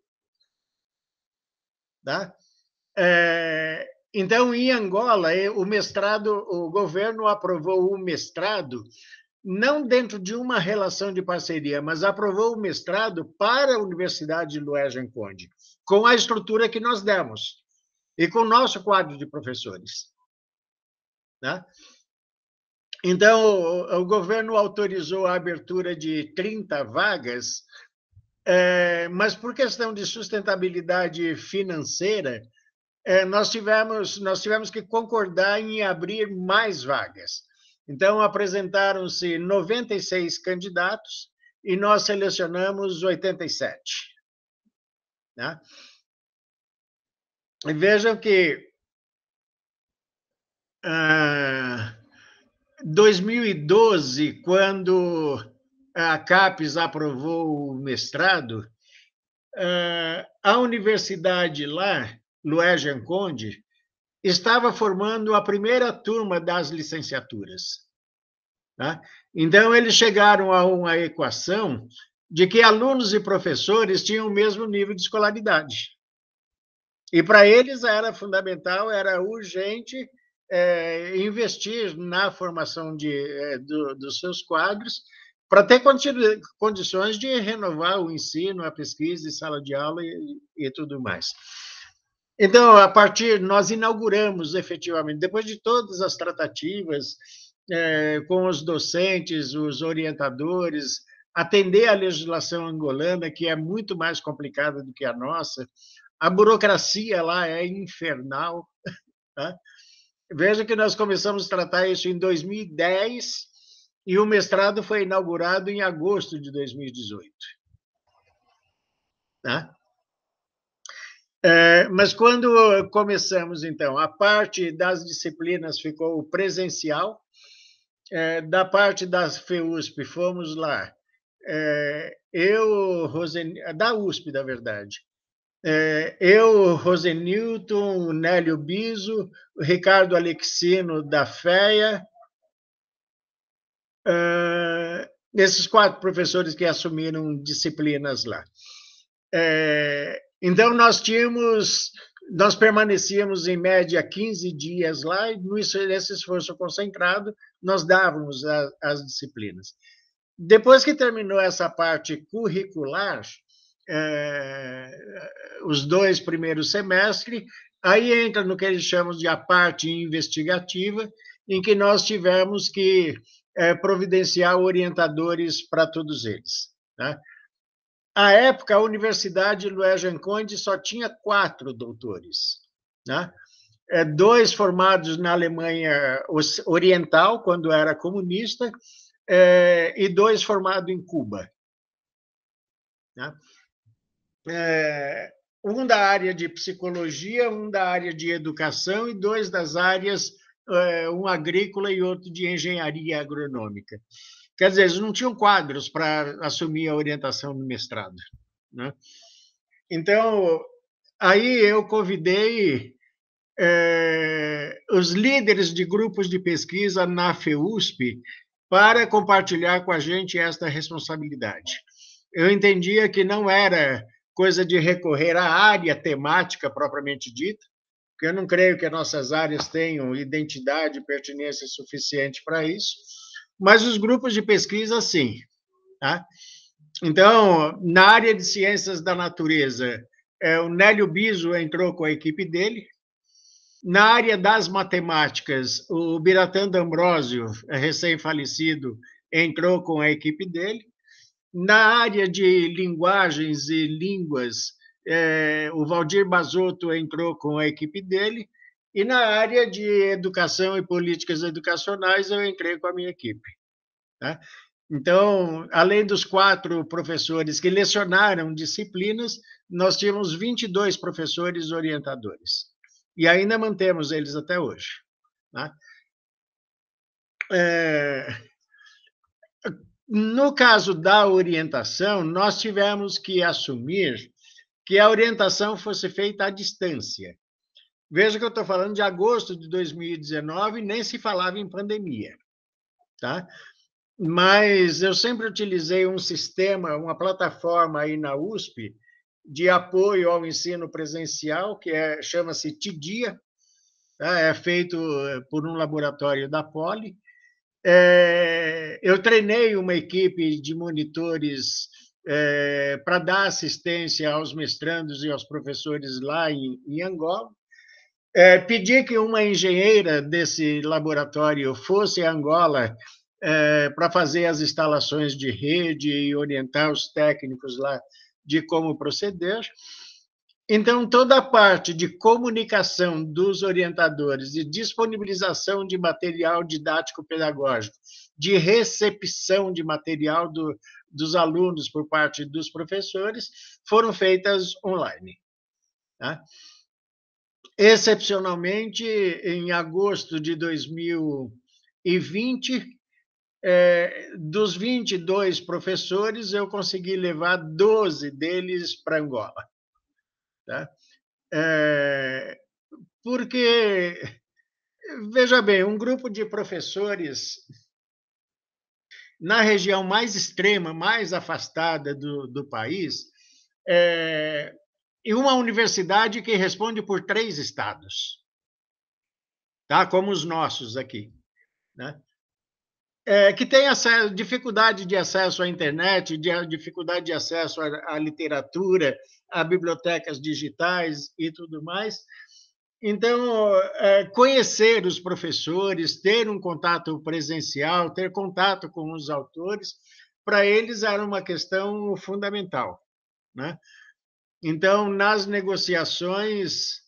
Tá? Então, em Angola, o governo aprovou o mestrado, não dentro de uma relação de parceria, mas aprovou o mestrado para a Universidade de Lués-Anconde, com a estrutura que nós demos e com o nosso quadro de professores. Tá? Então, o governo autorizou a abertura de 30 vagas, mas por questão de sustentabilidade financeira, nós tivemos que concordar em abrir mais vagas. Então, apresentaram-se 96 candidatos e nós selecionamos 87. Né? E vejam que 2012, quando a CAPES aprovou o mestrado, a universidade lá, Lués-Anconde, estava formando a primeira turma das licenciaturas. Tá? Então, eles chegaram a uma equação de que alunos e professores tinham o mesmo nível de escolaridade. E para eles era fundamental, era urgente investir na formação dos seus quadros para ter condições de renovar o ensino, a pesquisa, sala de aula e tudo mais. Então, nós inauguramos efetivamente, depois de todas as tratativas com os docentes, os orientadores, atender à legislação angolana, que é muito mais complicada do que a nossa, a burocracia lá é infernal. Tá? Veja que nós começamos a tratar isso em 2010 e o mestrado foi inaugurado em agosto de 2018. Tá? Mas quando começamos, então, a parte das disciplinas ficou presencial, da parte da FEUSP, fomos lá, da USP, na verdade, eu, Rosenilton, Nélio Biso, Ricardo Alexino, da FEA, esses 4 professores que assumiram disciplinas lá. Então, nós permanecíamos, em média, 15 dias lá, e nesse esforço concentrado, nós dávamos as disciplinas. Depois que terminou essa parte curricular, os 2 primeiros semestres, aí entra no que eles chamam de a parte investigativa, em que nós tivemos que providenciar orientadores para todos eles. Tá? À época, a Universidade de Lués-Anconde só tinha 4 doutores. Né? 2 formados na Alemanha Oriental, quando era comunista, e 2 formados em Cuba. Né? Um da área de psicologia, um da área de educação e 2 das áreas, um agrícola e outro de engenharia agronômica. Quer dizer, eles não tinham quadros para assumir a orientação do mestrado. Né? Então, aí eu convidei os líderes de grupos de pesquisa na FEUSP para compartilhar com a gente esta responsabilidade. Eu entendia que não era coisa de recorrer à área temática propriamente dita, porque eu não creio que as nossas áreas tenham identidade e pertinência suficiente para isso, mas os grupos de pesquisa, sim. Tá? Então, na área de ciências da natureza, o Nélio Biso entrou com a equipe dele. Na área das matemáticas, o Biratã D'Ambrosio, recém-falecido, entrou com a equipe dele. Na área de linguagens e línguas, o Valdir Basotto entrou com a equipe dele. E na área de educação e políticas educacionais, eu entrei com a minha equipe. Tá? Então, além dos 4 professores que lecionaram disciplinas, nós tínhamos 22 professores orientadores. E ainda mantemos eles até hoje. Tá? No caso da orientação, nós tivemos que assumir que a orientação fosse feita à distância. Veja que eu estou falando de agosto de 2019, nem se falava em pandemia, tá? Mas eu sempre utilizei um sistema, uma plataforma aí na USP de apoio ao ensino presencial, que chama-se TIDIA, tá? É feito por um laboratório da Poli. Eu treinei uma equipe de monitores para dar assistência aos mestrandos e aos professores lá em Angola. Pedi que uma engenheira desse laboratório fosse a Angola para fazer as instalações de rede e orientar os técnicos lá de como proceder. Então, toda a parte de comunicação dos orientadores, de disponibilização de material didático-pedagógico, de recepção de material dos alunos por parte dos professores, foram feitas online. Tá? Excepcionalmente, em agosto de 2020, dos 22 professores, eu consegui levar 12 deles para Angola. Tá? Porque, veja bem, um grupo de professores na região mais extrema, mais afastada do país, e uma universidade que responde por 3 estados, tá? Como os nossos aqui, né? Que tem dificuldade de acesso à internet, dificuldade de acesso à literatura, a bibliotecas digitais e tudo mais. Então, conhecer os professores, ter um contato presencial, ter contato com os autores, para eles era uma questão fundamental, né? Então, nas negociações,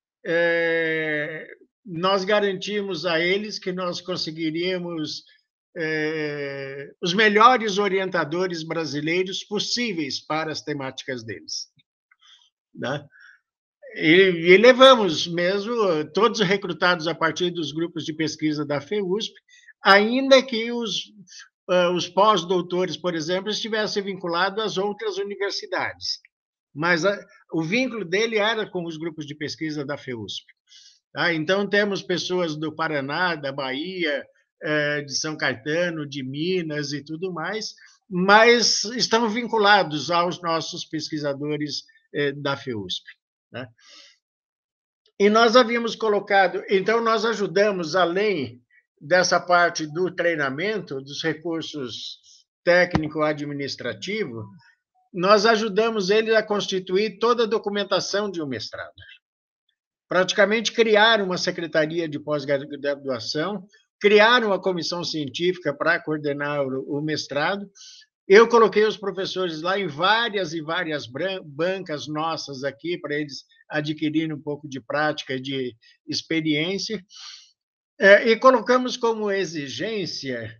nós garantimos a eles que nós conseguiríamos os melhores orientadores brasileiros possíveis para as temáticas deles, né? E levamos mesmo, todos recrutados a partir dos grupos de pesquisa da FEUSP, ainda que os pós-doutores, por exemplo, estivessem vinculados às outras universidades. Mas o vínculo dele era com os grupos de pesquisa da FEUSP. Tá? Então, temos pessoas do Paraná, da Bahia, de São Caetano, de Minas e tudo mais, mas estão vinculados aos nossos pesquisadores da FEUSP. Né? E nós havíamos colocado, então nós ajudamos, além dessa parte do treinamento, dos recursos técnico-administrativo, nós ajudamos eles a constituir toda a documentação de um mestrado. Praticamente criaram uma secretaria de pós-graduação, criaram uma comissão científica para coordenar o mestrado. Eu coloquei os professores lá em várias e várias bancas nossas aqui, para eles adquirirem um pouco de prática, de experiência, e colocamos como exigência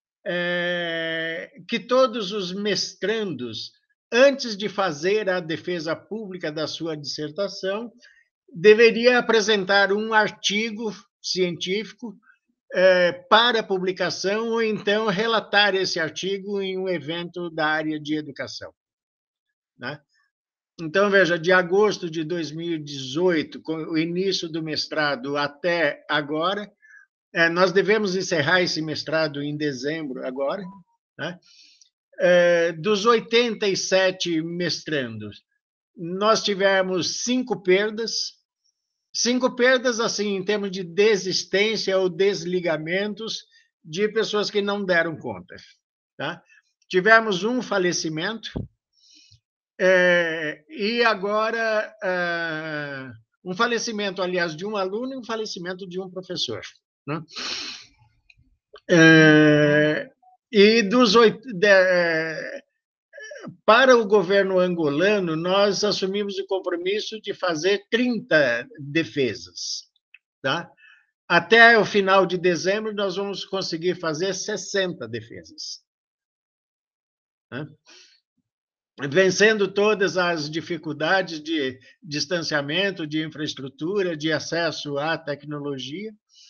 que todos os mestrandos, antes de fazer a defesa pública da sua dissertação, deveria apresentar um artigo científico para publicação, ou então relatar esse artigo em um evento da área de educação. Né? Então, veja, de agosto de 2018, com o início do mestrado até agora, nós devemos encerrar esse mestrado em dezembro agora, né? Dos 87 mestrandos, nós tivemos 5 perdas, assim, em termos de desistência ou desligamentos de pessoas que não deram conta. Tá? Tivemos um falecimento, e agora um falecimento, aliás, de um aluno e um falecimento de um professor. Né? E para o governo angolano, nós assumimos o compromisso de fazer 30 defesas. Tá? Até o final de dezembro, nós vamos conseguir fazer 60 defesas. Tá? Vencendo todas as dificuldades de distanciamento, de infraestrutura, de acesso à tecnologia.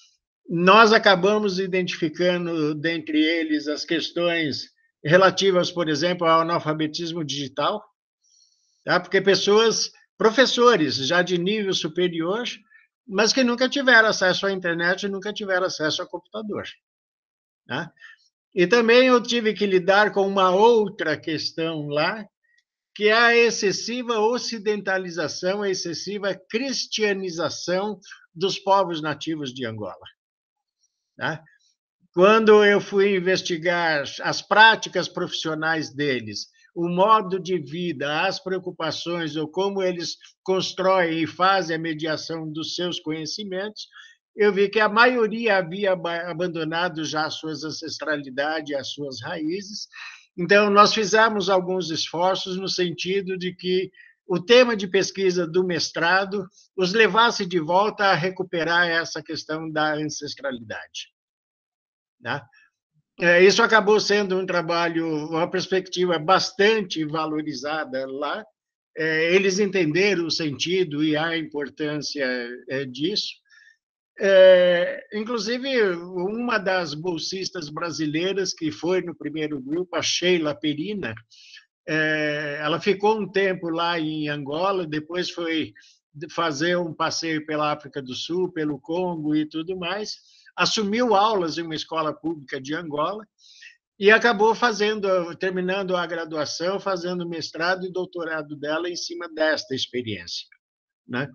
Nós acabamos identificando, dentre eles, as questões relativas, por exemplo, ao analfabetismo digital, tá? Porque professores já de nível superior, mas que nunca tiveram acesso à internet, nunca tiveram acesso a computador. Tá? E também eu tive que lidar com uma outra questão lá, que é a excessiva ocidentalização, a excessiva cristianização dos povos nativos de Angola. Tá? Quando eu fui investigar as práticas profissionais deles, o modo de vida, as preocupações, ou como eles constroem e fazem a mediação dos seus conhecimentos, eu vi que a maioria havia abandonado já as suas ancestralidades, as suas raízes. Então, nós fizemos alguns esforços no sentido de que o tema de pesquisa do mestrado os levasse de volta a recuperar essa questão da ancestralidade. Tá? Isso acabou sendo um trabalho, uma perspectiva bastante valorizada lá. Eles entenderam o sentido e a importância disso. Inclusive, uma das bolsistas brasileiras que foi no primeiro grupo, a Sheila Perina, ela ficou um tempo lá em Angola, depois foi fazer um passeio pela África do Sul, pelo Congo e tudo mais, assumiu aulas em uma escola pública de Angola e acabou terminando a graduação, fazendo mestrado e doutorado dela em cima desta experiência. Né?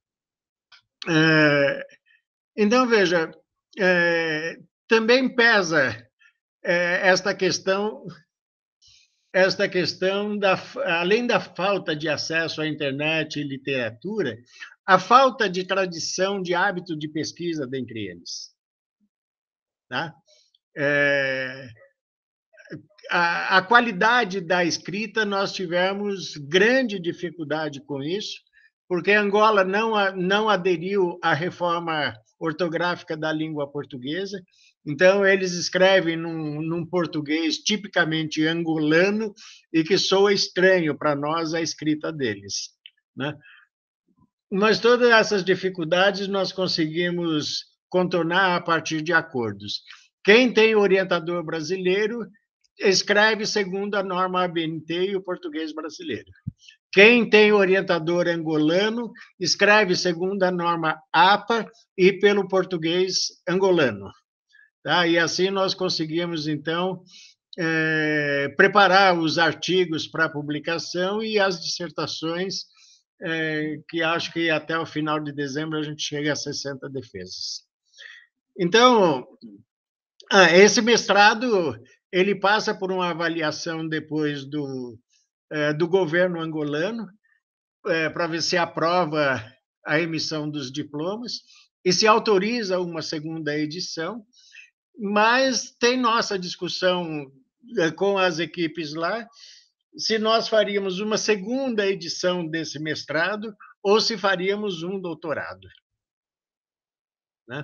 Então, veja, também pesa esta questão além da falta de acesso à internet e literatura, a falta de tradição, de hábito de pesquisa dentre eles. Tá? A qualidade da escrita, nós tivemos grande dificuldade com isso, porque Angola não aderiu à reforma ortográfica da língua portuguesa, então eles escrevem num português tipicamente angolano e que soa estranho para nós a escrita deles. Né? Mas todas essas dificuldades nós conseguimos contornar a partir de acordos. Quem tem orientador brasileiro escreve segundo a norma ABNT e o português brasileiro. Quem tem orientador angolano escreve segundo a norma APA e pelo português angolano. Tá? E assim nós conseguimos, então, preparar os artigos para publicação e as dissertações, que acho que até o final de dezembro a gente chega a 60 defesas. Então, esse mestrado ele passa por uma avaliação depois do governo angolano, para ver se aprova a emissão dos diplomas e se autoriza uma segunda edição, mas tem nossa discussão com as equipes lá, se nós faríamos uma segunda edição desse mestrado ou se faríamos um doutorado. Né?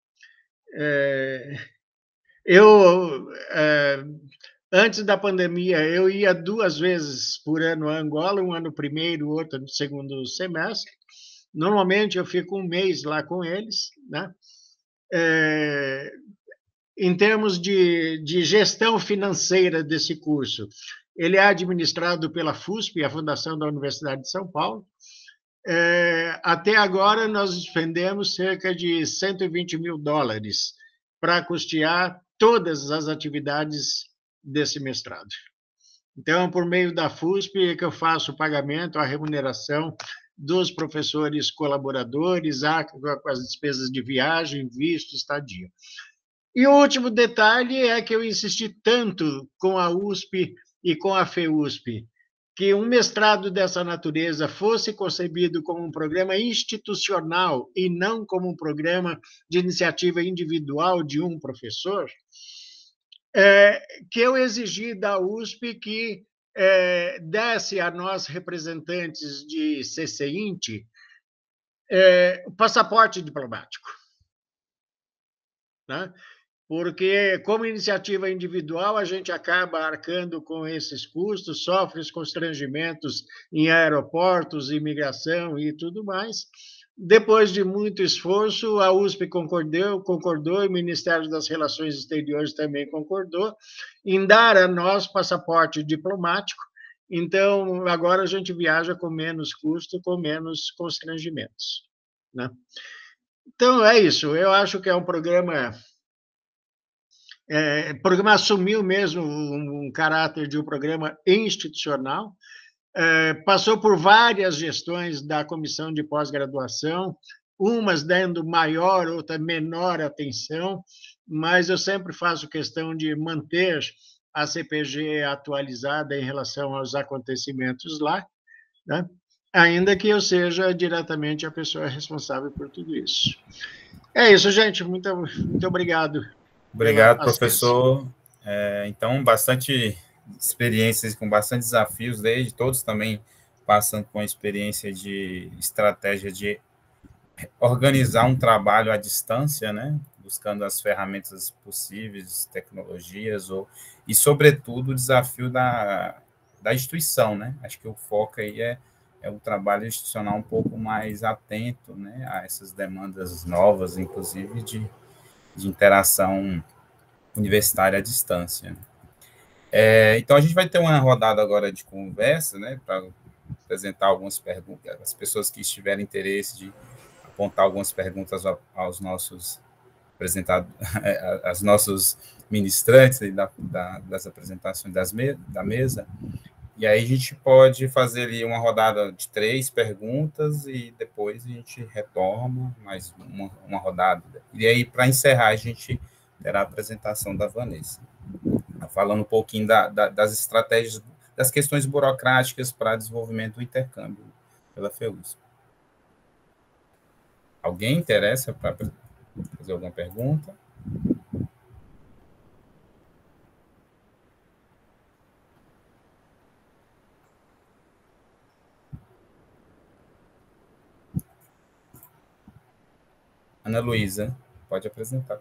Antes da pandemia, eu ia 2 vezes por ano a Angola, um ano primeiro, outro no segundo semestre. Normalmente, eu fico 1 mês lá com eles. Né? Em termos de gestão financeira desse curso, ele é administrado pela FUSP, a Fundação da Universidade de São Paulo. Até agora, nós despendemos cerca de $120 mil para custear todas as atividades desse mestrado. Então, por meio da FUSP, é que eu faço o pagamento, a remuneração dos professores colaboradores, com as despesas de viagem, visto, estadia. E o último detalhe é que eu insisti tanto com a USP e com a FEUSP que um mestrado dessa natureza fosse concebido como um programa institucional e não como um programa de iniciativa individual de um professor, que eu exigi da USP que desse a nós, representantes de CCINT, o passaporte diplomático. Né? Porque, como iniciativa individual, a gente acaba arcando com esses custos, sofre os constrangimentos em aeroportos, imigração e tudo mais, Depois de muito esforço, a USP concordou, e o Ministério das Relações Exteriores também concordou, em dar a nós passaporte diplomático. Então, agora a gente viaja com menos custo, com menos constrangimentos, né? Então, é isso. Eu acho que é um programa... o programa assumiu mesmo um caráter de um programa institucional, passou por várias gestões da comissão de pós-graduação, umas dando maior, outra menor atenção, mas eu sempre faço questão de manter a CPG atualizada em relação aos acontecimentos lá, né? Ainda que eu seja diretamente a pessoa responsável por tudo isso. É isso, gente. Muito, muito obrigado. Obrigado, professor. Então, bastante experiências, com bastante desafios, desde todos também passando com a experiência de estratégia de organizar um trabalho à distância, né? Buscando as ferramentas possíveis, tecnologias, e, sobretudo, o desafio da instituição, né? Acho que o foco aí é um trabalho institucional um pouco mais atento, né, a essas demandas novas, inclusive de interação universitária à distância. Então, a gente vai ter uma rodada agora de conversa, né, para apresentar algumas perguntas, as pessoas que tiverem interesse de apontar algumas perguntas aos nossos apresentados, aos nossos ministrantes das apresentações da mesa, e aí a gente pode fazer ali uma rodada de 3 perguntas e depois a gente retoma mais uma rodada. E aí, para encerrar, a gente terá a apresentação da Vanessa, falando um pouquinho das estratégias, das questões burocráticas para desenvolvimento do intercâmbio pela FEUSP. Alguém interessa para fazer alguma pergunta? Ana Luísa, pode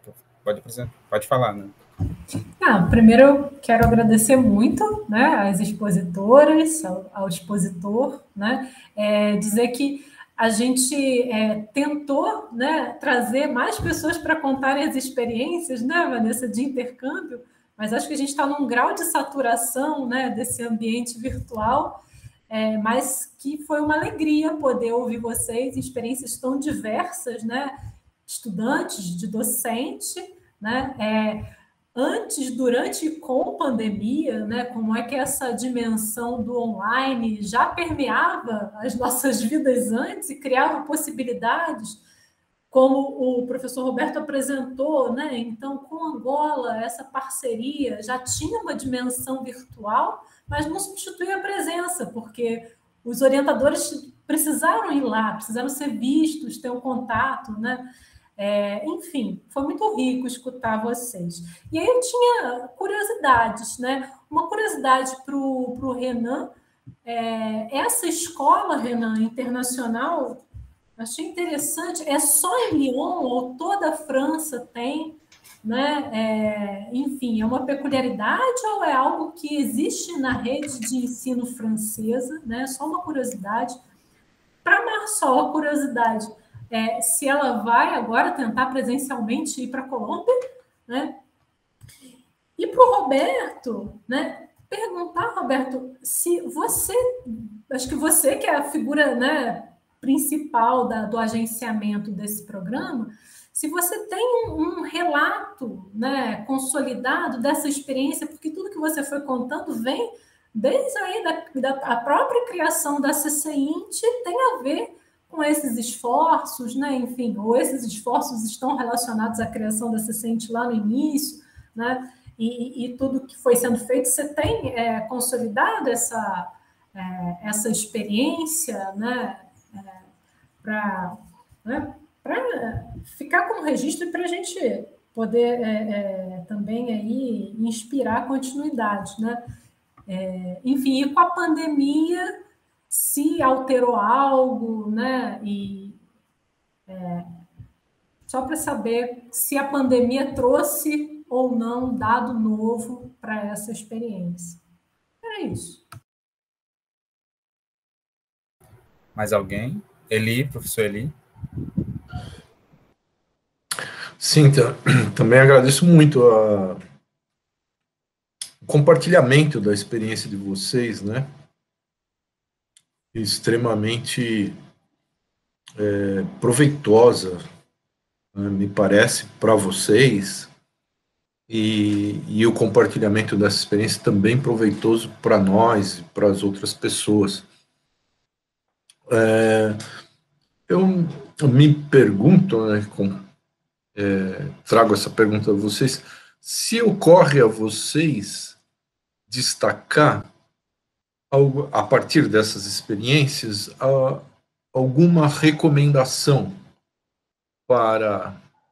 falar, né? Primeiro eu quero agradecer muito, né, às expositoras, ao expositor, né, dizer que a gente tentou, né, trazer mais pessoas para contarem as experiências, né, Vanessa, de intercâmbio, mas acho que a gente está num grau de saturação, né, desse ambiente virtual, mas que foi uma alegria poder ouvir vocês, experiências tão diversas, né, estudantes, de docente, né, antes, durante e com pandemia, né, como é que essa dimensão do online já permeava as nossas vidas antes e criava possibilidades, como o professor Roberto apresentou, né? Então, com Angola, essa parceria já tinha uma dimensão virtual, mas não substituía a presença, porque os orientadores precisaram ir lá, precisaram ser vistos, ter um contato, né? Enfim, foi muito rico escutar vocês. E aí eu tinha curiosidades, né? Uma curiosidade para o Renan. Essa escola, Renan, internacional, achei interessante. É só em Lyon ou toda a França tem? Né? Enfim, é uma peculiaridade ou é algo que existe na rede de ensino francesa? Né? Só uma curiosidade. Para a Marsol, a curiosidade... se ela vai agora tentar presencialmente ir para a Colômbia, né? E para o Roberto, né? Perguntar, Roberto, se você, acho que você que é a figura, né, principal do agenciamento desse programa, se você tem um relato, né, consolidado dessa experiência, porque tudo que você foi contando vem desde aí da própria criação da CCINT, tem a ver com esses esforços, né? Enfim, ou esses esforços estão relacionados à criação da CCINT lá no início, né? E tudo que foi sendo feito, você tem consolidado essa experiência, né? Para ficar como registro e para a gente poder também aí inspirar a continuidade, né? Enfim, e com a pandemia, se alterou algo, né? E só para saber se a pandemia trouxe ou não dado novo para essa experiência. É isso. Mais alguém? Eli, professor Eli? Sim, também agradeço muito o compartilhamento da experiência de vocês, né? Extremamente proveitosa, né, me parece, para vocês, e o compartilhamento dessa experiência também proveitoso para nós e para as outras pessoas. Eu me pergunto, né, trago essa pergunta a vocês, se ocorre a vocês destacar, a partir dessas experiências, alguma recomendação para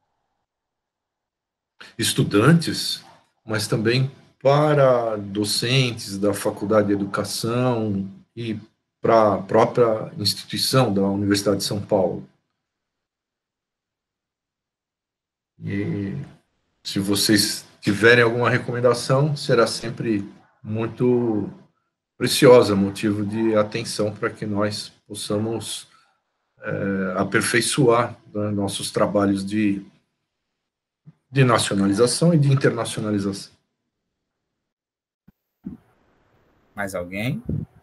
estudantes, mas também para docentes da Faculdade de Educação e para a própria instituição da Universidade de São Paulo. E se vocês tiverem alguma recomendação, será sempre muito preciosa, motivo de atenção para que nós possamos aperfeiçoar, né, nossos trabalhos de nacionalização e de internacionalização. Mais alguém?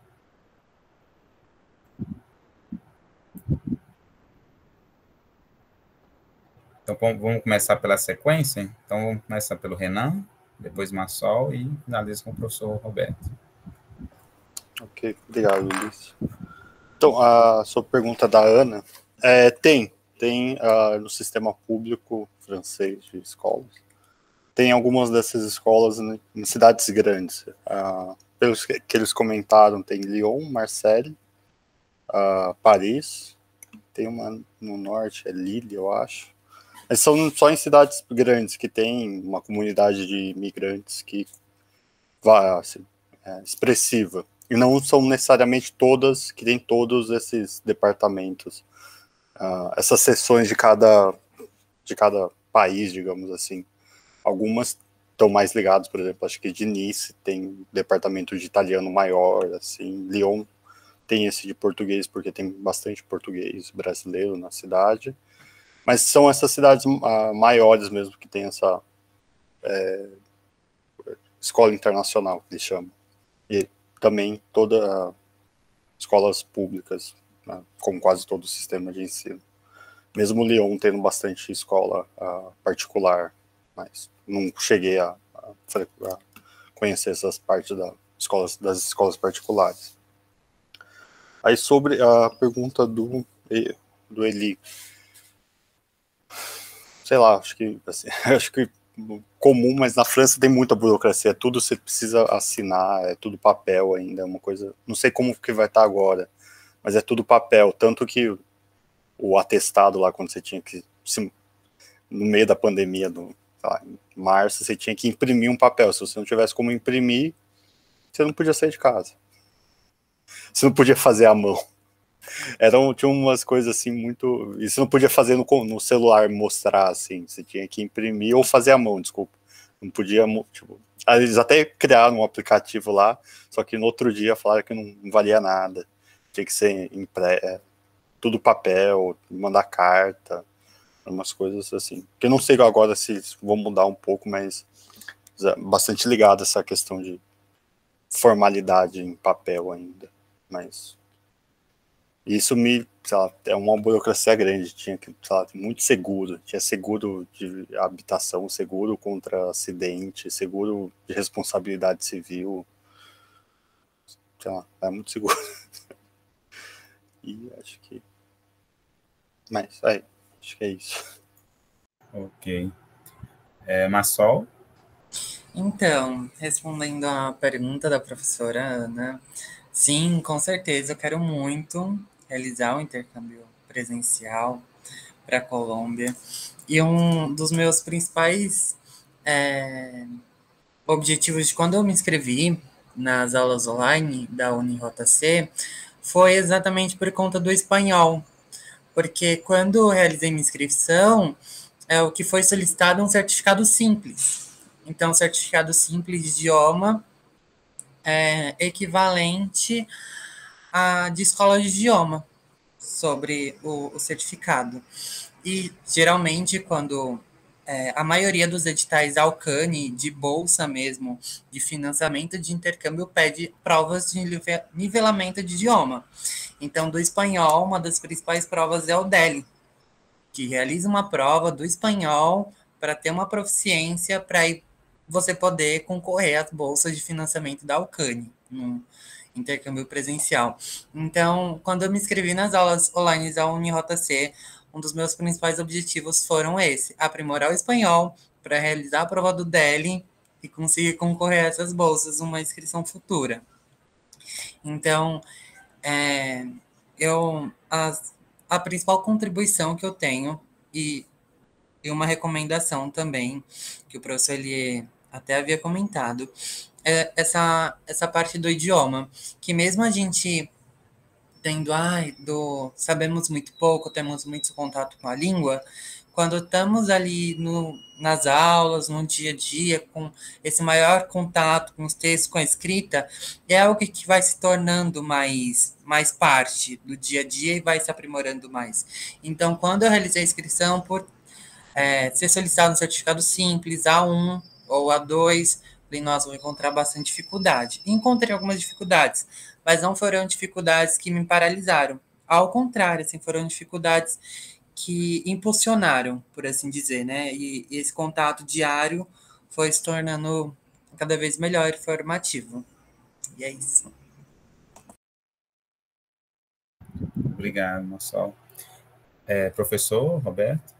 Então, vamos começar pela sequência? Então, vamos começar pelo Renan, depois Massol e finaliza com o professor Roberto. Ok, obrigado, Luiz. Então, a sua pergunta da Ana, tem no sistema público francês de escolas, tem algumas dessas escolas, né, em cidades grandes. Pelos que eles comentaram, tem Lyon, Marseille, Paris, tem uma no norte, é Lille, eu acho. Mas são só em cidades grandes que tem uma comunidade de imigrantes que vai, assim, expressiva. E não são necessariamente todas que tem todos esses departamentos. Essas seções de cada país, digamos assim. Algumas estão mais ligadas, por exemplo, acho que de Nice tem um departamento de italiano maior, assim. Lyon tem esse de português, porque tem bastante português brasileiro na cidade. Mas são essas cidades maiores mesmo que tem essa escola internacional, que eles chamam. E também todas escolas públicas, né, como quase todo o sistema de ensino. Mesmo Lyon tendo bastante escola particular, mas não cheguei a conhecer essas partes das escolas particulares. Aí sobre a pergunta do Eli, sei lá, acho que comum, mas na França tem muita burocracia, tudo você precisa assinar, é tudo papel ainda, é uma coisa, não sei como que vai estar agora, mas é tudo papel, tanto que o atestado lá, quando você tinha que, no meio da pandemia, em março, você tinha que imprimir um papel, se você não tivesse como imprimir, você não podia sair de casa, você não podia fazer à mão. Tinha umas coisas assim muito... E você não podia fazer no celular, mostrar assim, você tinha que imprimir ou fazer à mão, desculpa. Não podia, tipo... Eles até criaram um aplicativo lá, só que no outro dia falaram que não valia nada. Tinha que ser tudo papel, mandar carta, umas coisas assim. Que eu não sei agora se vou mudar um pouco, mas bastante ligado a essa questão de formalidade em papel ainda. Mas... Isso é uma burocracia grande, tinha que, muito seguro, tinha seguro de habitação, seguro contra acidente, seguro de responsabilidade civil, é muito seguro. E acho que é isso. Ok. Massol? Então, respondendo à pergunta da professora Ana, sim, com certeza, eu quero muito realizar o intercâmbio presencial para a Colômbia. E um dos meus principais objetivos de quando eu me inscrevi nas aulas online da UniRota-C foi exatamente por conta do espanhol. Porque quando eu realizei minha inscrição, o que foi solicitado é um certificado simples. Então, certificado simples de idioma é equivalente a de escola de idioma. sobre o certificado. E, geralmente, quando a maioria dos editais Alcane, de bolsa mesmo, de financiamento de intercâmbio, pede provas de nivelamento de idioma. Então, do espanhol, uma das principais provas é o DELI, que realiza uma prova do espanhol para ter uma proficiência para você poder concorrer às bolsas de financiamento da Alcane, no intercâmbio presencial. Então, quando eu me inscrevi nas aulas online da Unirota C, um dos meus principais objetivos foram esse: aprimorar o espanhol para realizar a prova do DELI e conseguir concorrer a essas bolsas numa inscrição futura. Então, a principal contribuição que eu tenho, e uma recomendação também, que o professor ele até havia comentado, é essa parte do idioma, que mesmo a gente tendo, sabemos muito pouco, temos muito contato com a língua, quando estamos ali nas aulas, no dia a dia, com esse maior contato com os textos, com a escrita, é algo que vai se tornando mais parte do dia a dia e vai se aprimorando mais. Então, quando eu realizei a inscrição, por ser solicitado um certificado simples, A1 ou A2, falei, nossa, vou encontrar bastante dificuldade. Encontrei algumas dificuldades, mas não foram dificuldades que me paralisaram. Ao contrário, assim, foram dificuldades que impulsionaram, por assim dizer, né? E esse contato diário foi se tornando cada vez melhor e formativo. E é isso. Obrigado, Marcelo. Professor Roberto?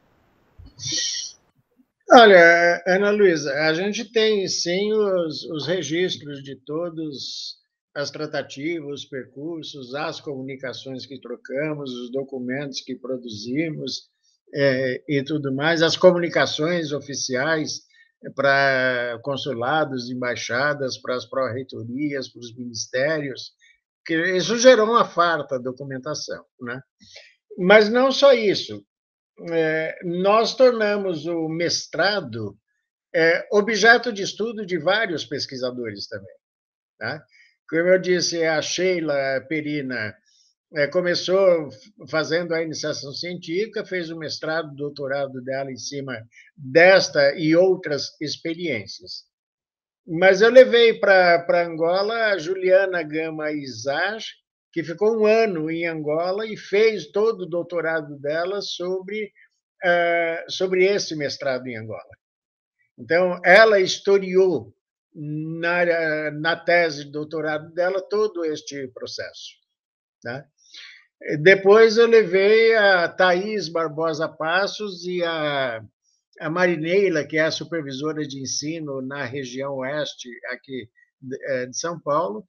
Olha, Ana Luísa, a gente tem, sim, os registros de todos as tratativas, os percursos, as comunicações que trocamos, os documentos que produzimos e tudo mais, as comunicações oficiais para consulados, embaixadas, para as pró-reitorias, para os ministérios, que isso gerou uma farta documentação, né? Mas não só isso. Nós tornamos o mestrado objeto de estudo de vários pesquisadores também, tá? Como eu disse, a Sheila Perina começou fazendo a iniciação científica, fez o mestrado, doutorado dela em cima desta e outras experiências. Mas eu levei para Angola a Juliana Gama Izar, que ficou 1 ano em Angola e fez todo o doutorado dela sobre esse mestrado em Angola. Então, ela historiou na tese de doutorado dela todo este processo, tá? Depois eu levei a Thaís Barbosa Passos e a Marineila, que é a supervisora de ensino na região oeste aqui de São Paulo,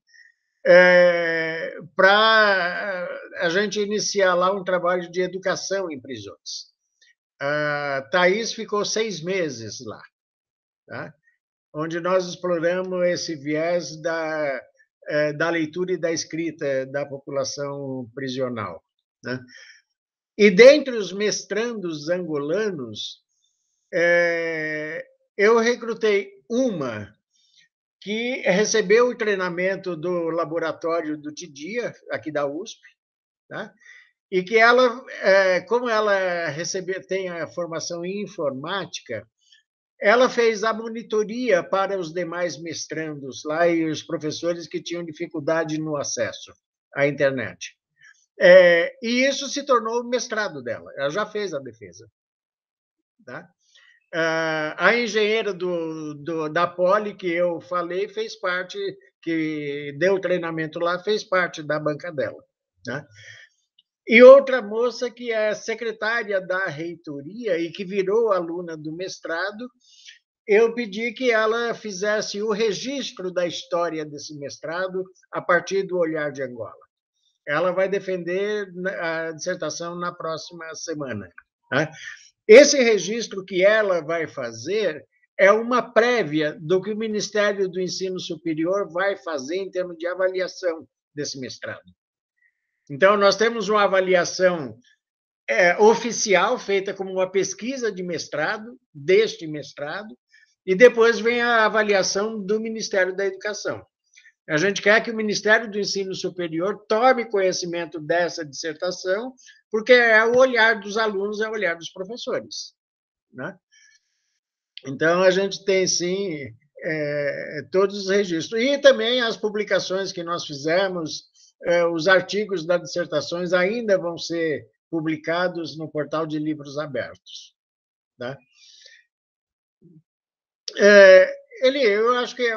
para a gente iniciar lá um trabalho de educação em prisões. A Thaís ficou 6 meses lá, tá? Onde nós exploramos esse viés da leitura e da escrita da população prisional, né? E dentre os mestrandos angolanos, eu recrutei uma que recebeu o treinamento do laboratório do Tidia, aqui da USP, tá? E que ela, como ela tem a formação em informática, ela fez a monitoria para os demais mestrandos lá e os professores que tinham dificuldade no acesso à internet. E isso se tornou o mestrado dela. Ela já fez a defesa, tá? A engenheira da Poli, que eu falei, fez parte, que deu treinamento lá, fez parte da banca dela, tá? E outra moça que é secretária da reitoria e que virou aluna do mestrado, eu pedi que ela fizesse o registro da história desse mestrado a partir do olhar de Angola. Ela vai defender a dissertação na próxima semana, tá? Esse registro que ela vai fazer é uma prévia do que o Ministério do Ensino Superior vai fazer em termos de avaliação desse mestrado. Então, nós temos uma avaliação oficial, feita como uma pesquisa de mestrado, deste mestrado, e depois vem a avaliação do Ministério da Educação. A gente quer que o Ministério do Ensino Superior tome conhecimento dessa dissertação, porque é o olhar dos alunos, é o olhar dos professores, né? Então, a gente tem, sim, todos os registros. E também as publicações que nós fizemos, os artigos das dissertações ainda vão ser publicados no portal de livros abertos, tá? Eu acho que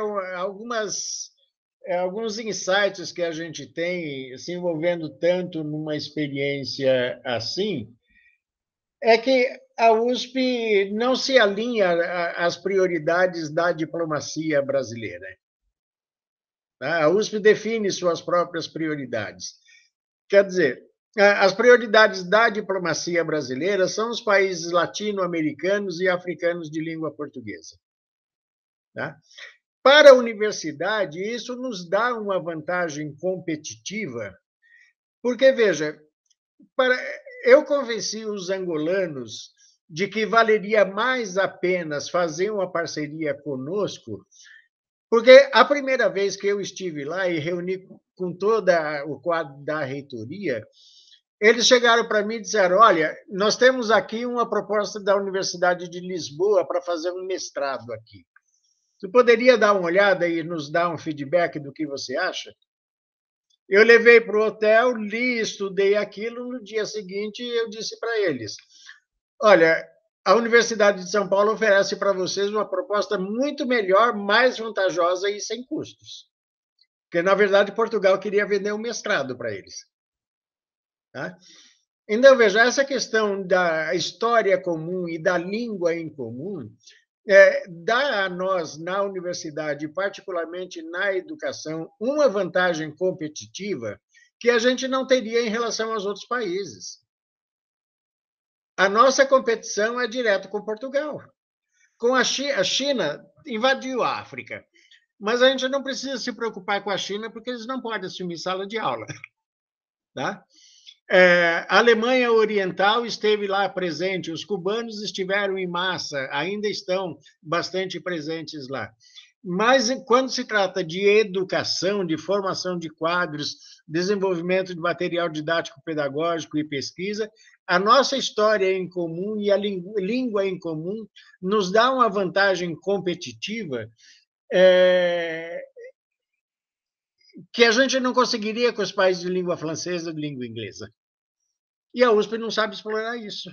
alguns insights que a gente tem se envolvendo tanto numa experiência assim, é que a USP não se alinha às prioridades da diplomacia brasileira. A USP define suas próprias prioridades. Quer dizer, as prioridades da diplomacia brasileira são os países latino-americanos e africanos de língua portuguesa. Tá? Para a universidade, isso nos dá uma vantagem competitiva, porque, veja, eu convenci os angolanos de que valeria mais a pena fazer uma parceria conosco, porque a primeira vez que eu estive lá e reuni com todo o quadro da reitoria, eles chegaram para mim e disseram: olha, nós temos aqui uma proposta da Universidade de Lisboa para fazer um mestrado aqui. Tu poderia dar uma olhada e nos dar um feedback do que você acha? Eu levei para o hotel, li, estudei aquilo. No dia seguinte, eu disse para eles: olha, a Universidade de São Paulo oferece para vocês uma proposta muito melhor, mais vantajosa e sem custos. Porque, na verdade, Portugal queria vender um mestrado para eles. Tá? Então, veja, essa questão da história comum e da língua em comum dá a nós, na universidade, particularmente na educação, uma vantagem competitiva que a gente não teria em relação aos outros países. A nossa competição é direto com Portugal. Com a China invadiu a África, mas a gente não precisa se preocupar com a China porque eles não podem assumir sala de aula. Tá? A Alemanha Oriental esteve lá presente, os cubanos estiveram em massa, ainda estão bastante presentes lá. Mas, quando se trata de educação, de formação de quadros, desenvolvimento de material didático pedagógico e pesquisa, a nossa história em comum e a língua em comum nos dá uma vantagem competitiva que a gente não conseguiria com os países de língua francesa e de língua inglesa. E a USP não sabe explorar isso.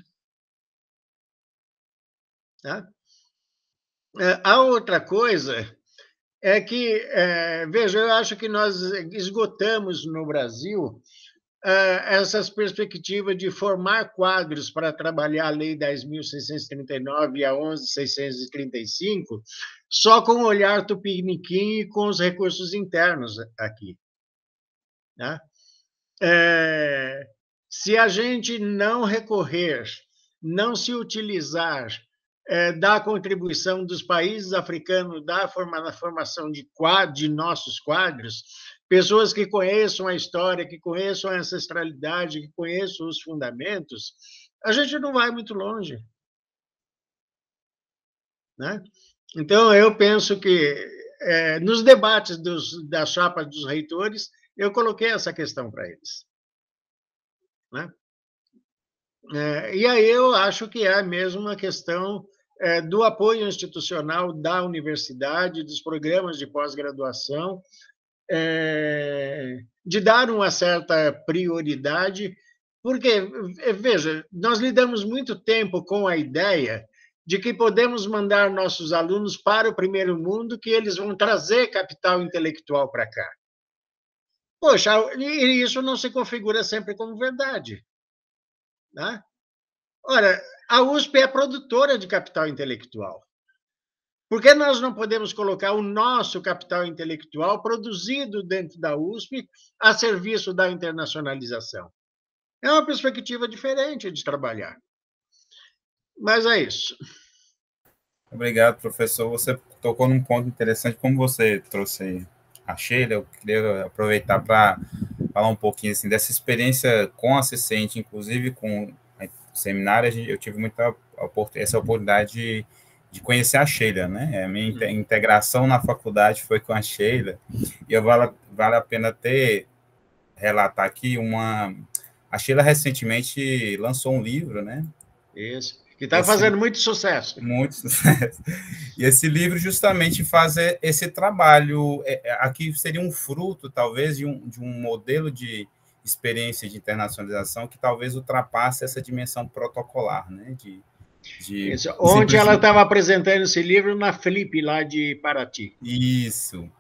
Tá? A outra coisa é que, veja, eu acho que nós esgotamos no Brasil essas perspectivas de formar quadros para trabalhar a Lei 10.639 e a 11.635 só com o olhar tupiniquim e com os recursos internos aqui. Tá? Se a gente não recorrer, não se utilizar da contribuição dos países africanos na formação de nossos quadros, pessoas que conheçam a história, que conheçam a ancestralidade, que conheçam os fundamentos, a gente não vai muito longe. Né? Então, eu penso que, nos debates das chapas dos reitores, eu coloquei essa questão para eles. Né? E aí eu acho que é mesmo uma questão do apoio institucional da universidade, dos programas de pós-graduação, de dar uma certa prioridade, porque, veja, nós lidamos muito tempo com a ideia de que podemos mandar nossos alunos para o primeiro mundo, que eles vão trazer capital intelectual para cá. Poxa, e isso não se configura sempre como verdade. Né? Ora, a USP é produtora de capital intelectual. Por que nós não podemos colocar o nosso capital intelectual produzido dentro da USP a serviço da internacionalização? É uma perspectiva diferente de trabalhar. Mas é isso. Obrigado, professor. Você tocou num ponto interessante, como você trouxe a Sheila, eu queria aproveitar para falar um pouquinho assim, dessa experiência com a CCENT, inclusive com o seminário, eu tive essa oportunidade de conhecer a Sheila, né? A minha integração na faculdade foi com a Sheila, e vale a pena relatar aqui a Sheila recentemente lançou um livro, né? Isso, que está fazendo muito sucesso. Muito sucesso. E esse livro justamente faz esse trabalho, aqui seria um fruto, talvez, de um modelo de experiência de internacionalização que talvez ultrapasse essa dimensão protocolar, né? Isso. Onde ela estava apresentando esse livro na Flip, lá de Paraty. Isso.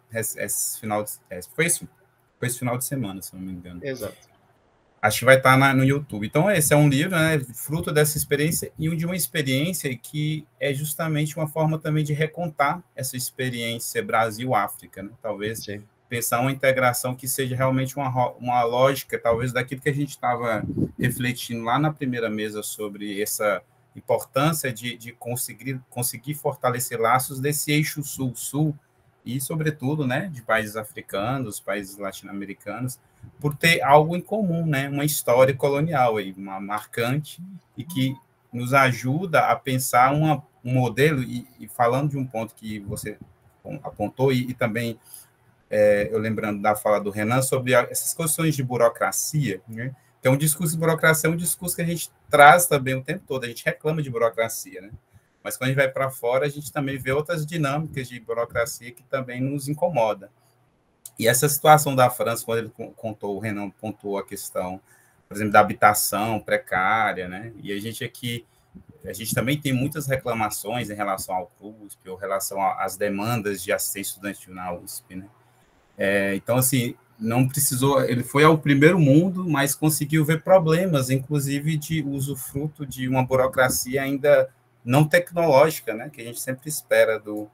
Foi esse final de semana, se não me engano. Exato. Acho que vai estar no YouTube. Então, esse é um livro, né, fruto dessa experiência, e de uma experiência que é justamente uma forma também de recontar essa experiência Brasil-África, né? Talvez Sim. Pensar uma integração que seja realmente uma lógica, talvez, daquilo que a gente estava refletindo lá na primeira mesa sobre essa importância de conseguir fortalecer laços desse eixo sul-sul e, sobretudo, né, de países africanos, países latino-americanos, por ter algo em comum, né, uma história colonial aí, uma marcante, e que nos ajuda a pensar um modelo, e falando de um ponto que você apontou, e também eu lembrando da fala do Renan, sobre essas questões de burocracia, né? Então, o discurso de burocracia é um discurso que a gente traz também o tempo todo, a gente reclama de burocracia, né? Mas quando a gente vai para fora, a gente também vê outras dinâmicas de burocracia que também nos incomoda. E essa situação da França, quando ele contou, o Renan pontuou a questão, por exemplo, da habitação precária, né? E a gente também tem muitas reclamações em relação ao CRUSP, ou em relação às demandas de assistência estudantil na USP, né? Então, assim, não precisou, ele foi ao primeiro mundo, mas conseguiu ver problemas, inclusive de usufruto de uma burocracia ainda não tecnológica, né, que a gente sempre espera do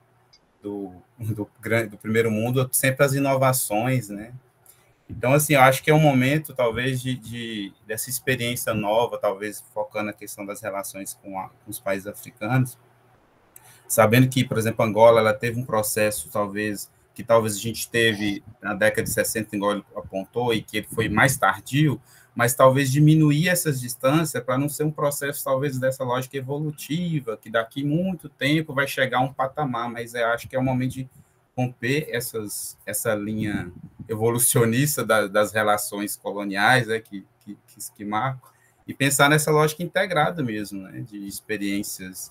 primeiro mundo, sempre as inovações, né. Então, assim, eu acho que é um momento, talvez, dessa experiência nova, talvez focando na questão das relações com os países africanos, sabendo que, por exemplo, Angola, ela teve um processo, talvez a gente teve na década de 60, igual ele apontou, e que ele foi mais tardio, mas talvez diminuir essas distâncias para não ser um processo, talvez, dessa lógica evolutiva, que daqui muito tempo vai chegar a um patamar, mas eu acho que é o momento de romper essa linha evolucionista das relações coloniais, né, que marcam, e pensar nessa lógica integrada mesmo, né, de experiências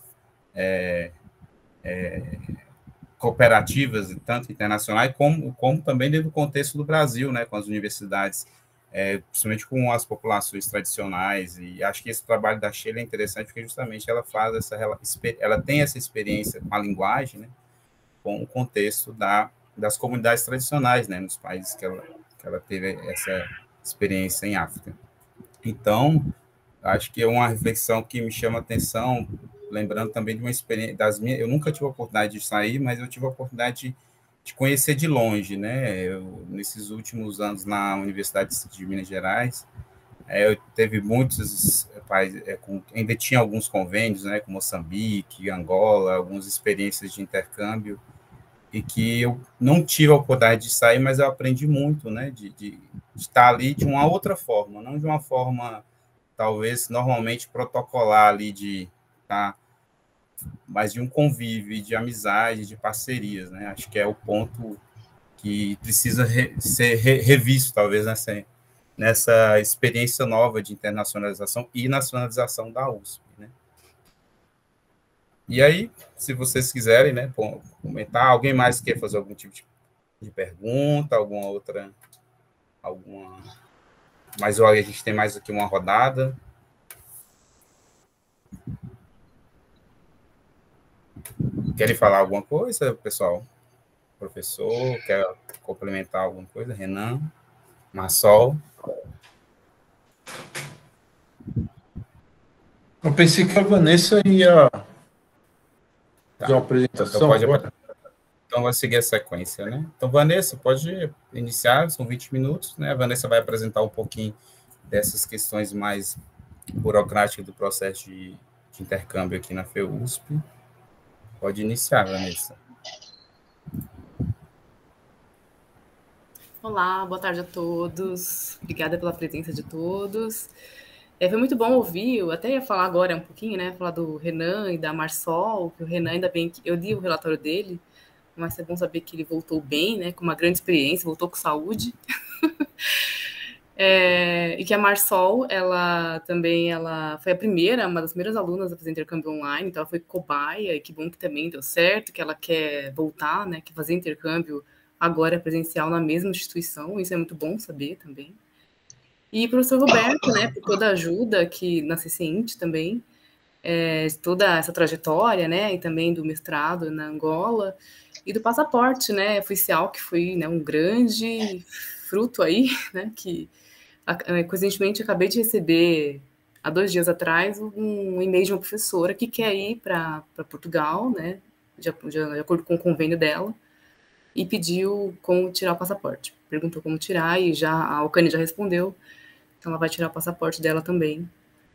cooperativas, tanto internacionais, como também dentro do contexto do Brasil, né, com as universidades, principalmente com as populações tradicionais, e acho que esse trabalho da Sheila é interessante, porque justamente ela tem essa experiência com a linguagem, né, com o contexto das comunidades tradicionais, né, nos países que ela teve essa experiência em África. Então, acho que é uma reflexão que me chama a atenção, lembrando também de uma experiência eu nunca tive a oportunidade de sair, mas eu tive a oportunidade de conhecer de longe, né? Nesses últimos anos na Universidade de Minas Gerais, eu teve muitos países, ainda tinha alguns convênios, né, com Moçambique, Angola, algumas experiências de intercâmbio, e que eu não tive a oportunidade de sair, mas eu aprendi muito, né, de estar ali de uma outra forma, não de uma forma talvez normalmente protocolar ali mas de um convívio, de amizade, de parcerias, né? Acho que é o ponto que precisa ser revisto, talvez, nessa experiência nova de internacionalização e nacionalização da USP, né? E aí, se vocês quiserem, né, comentar, alguém mais quer fazer algum tipo de pergunta, alguma outra, mas olha, a gente tem mais aqui uma rodada. Querem falar alguma coisa, pessoal? Professor, quer complementar alguma coisa? Renan, Massol? Eu pensei que a Vanessa ia fazer uma apresentação. Então, vai seguir a sequência, né? Então, Vanessa, pode iniciar, são 20 minutos, né? A Vanessa vai apresentar um pouquinho dessas questões mais burocráticas do processo de intercâmbio aqui na FEUSP. Pode iniciar, Vanessa. Olá, boa tarde a todos. Obrigada pela presença de todos. Foi muito bom ouvir, eu até ia falar agora um pouquinho, né, falar do Renan e da Marsol, que o Renan, ainda bem que eu li o relatório dele, mas é bom saber que ele voltou bem, né, com uma grande experiência, voltou com saúde. E que a Marsol, ela foi uma das primeiras alunas a fazer intercâmbio online, então ela foi cobaia, e que bom que também deu certo, que ela quer voltar, né, que fazer intercâmbio agora presencial na mesma instituição, isso é muito bom saber também. E o professor Roberto, né, por toda a ajuda aqui na CCINT também, de toda essa trajetória, né, e também do mestrado na Angola, e do passaporte, né, oficial, que foi, né, um grande fruto aí, né, que coincidentemente acabei de receber, há 2 dias atrás, um e-mail de uma professora que quer ir para Portugal, né, de acordo com o convênio dela, e pediu como tirar o passaporte. Perguntou como tirar, e a Alcane já respondeu, então ela vai tirar o passaporte dela também,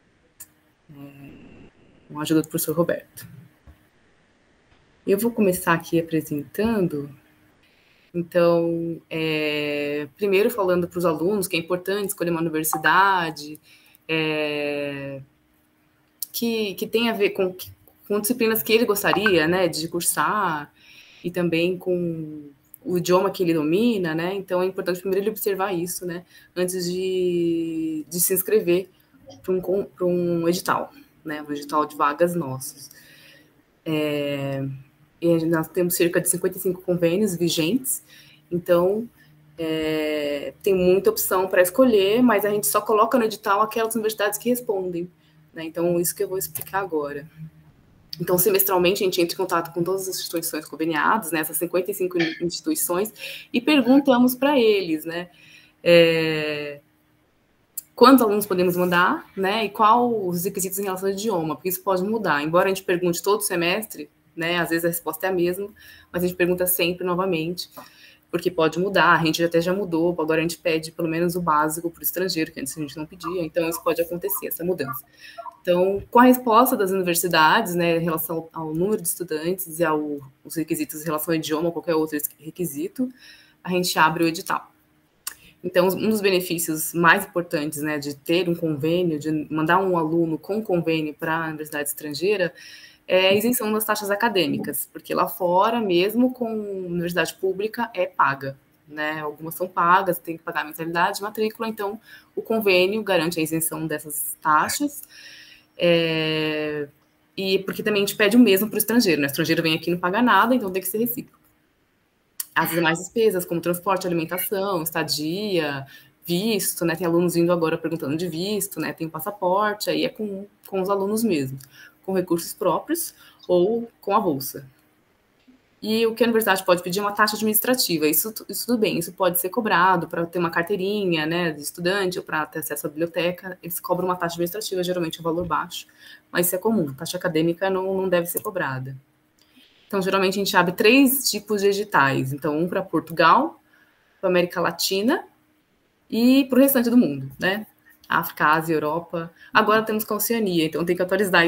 com a ajuda do professor Roberto. Eu vou começar aqui apresentando. Então, primeiro falando para os alunos que é importante escolher uma universidade que tem a ver com disciplinas que ele gostaria, né, de cursar, e também com o idioma que ele domina, né, então é importante primeiro ele observar isso, né, antes de se inscrever para um edital, né, um edital de vagas nossos. E nós temos cerca de 55 convênios vigentes, então tem muita opção para escolher, mas a gente só coloca no edital aquelas universidades que respondem, né? Então, isso que eu vou explicar agora. Então, semestralmente, a gente entra em contato com todas as instituições conveniadas, né, essas 55 instituições, e perguntamos para eles, né, quantos alunos podemos mandar, né, e quais os requisitos em relação ao idioma, porque isso pode mudar. Embora a gente pergunte todo semestre, né, às vezes a resposta é a mesma, mas a gente pergunta sempre novamente, porque pode mudar, a gente até já mudou, agora a gente pede pelo menos o básico para o estrangeiro, que antes a gente não pedia, então isso pode acontecer, essa mudança. Então, com a resposta das universidades, né, em relação ao número de estudantes e aos requisitos em relação ao idioma ou qualquer outro requisito, a gente abre o edital. Então, um dos benefícios mais importantes, né, de ter um convênio, de mandar um aluno com convênio para a universidade estrangeira, é a isenção das taxas acadêmicas, porque lá fora, mesmo com universidade pública, é paga, né? Algumas são pagas, tem que pagar a mensalidade, matrícula, então o convênio garante a isenção dessas taxas, e porque também a gente pede o mesmo para o estrangeiro, né? O estrangeiro vem aqui e não paga nada, então tem que ser recíproco. As demais despesas, como transporte, alimentação, estadia, visto, né? Tem alunos vindo agora perguntando de visto, né? Tem o passaporte, aí é com os alunos mesmo, com recursos próprios ou com a bolsa. E o que a universidade pode pedir é uma taxa administrativa, isso tudo bem, isso pode ser cobrado para ter uma carteirinha, né, de estudante ou para ter acesso à biblioteca, eles cobram uma taxa administrativa, geralmente um valor baixo, mas isso é comum, taxa acadêmica não deve ser cobrada. Então, geralmente a gente abre 3 tipos de editais, então um para Portugal, para América Latina e para o restante do mundo, né, África, Ásia, Europa. Agora temos com a Oceania, então tem que atualizar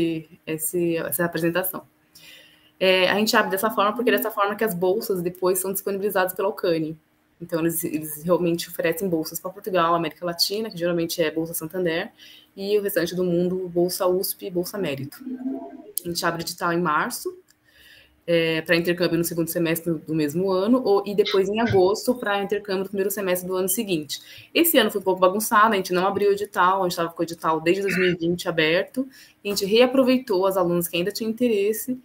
essa apresentação. A gente abre dessa forma, porque é dessa forma que as bolsas depois são disponibilizadas pela Alcane. Então, eles realmente oferecem bolsas para Portugal, América Latina, que geralmente é Bolsa Santander, e o restante do mundo, Bolsa USP e Bolsa Mérito. A gente abre edital em março, para intercâmbio no segundo semestre do mesmo ano, e depois em agosto para intercâmbio no primeiro semestre do ano seguinte. Esse ano foi um pouco bagunçado, a gente não abriu o edital, a gente estava com o edital desde 2020 aberto, a gente reaproveitou as alunas que ainda tinham interesse,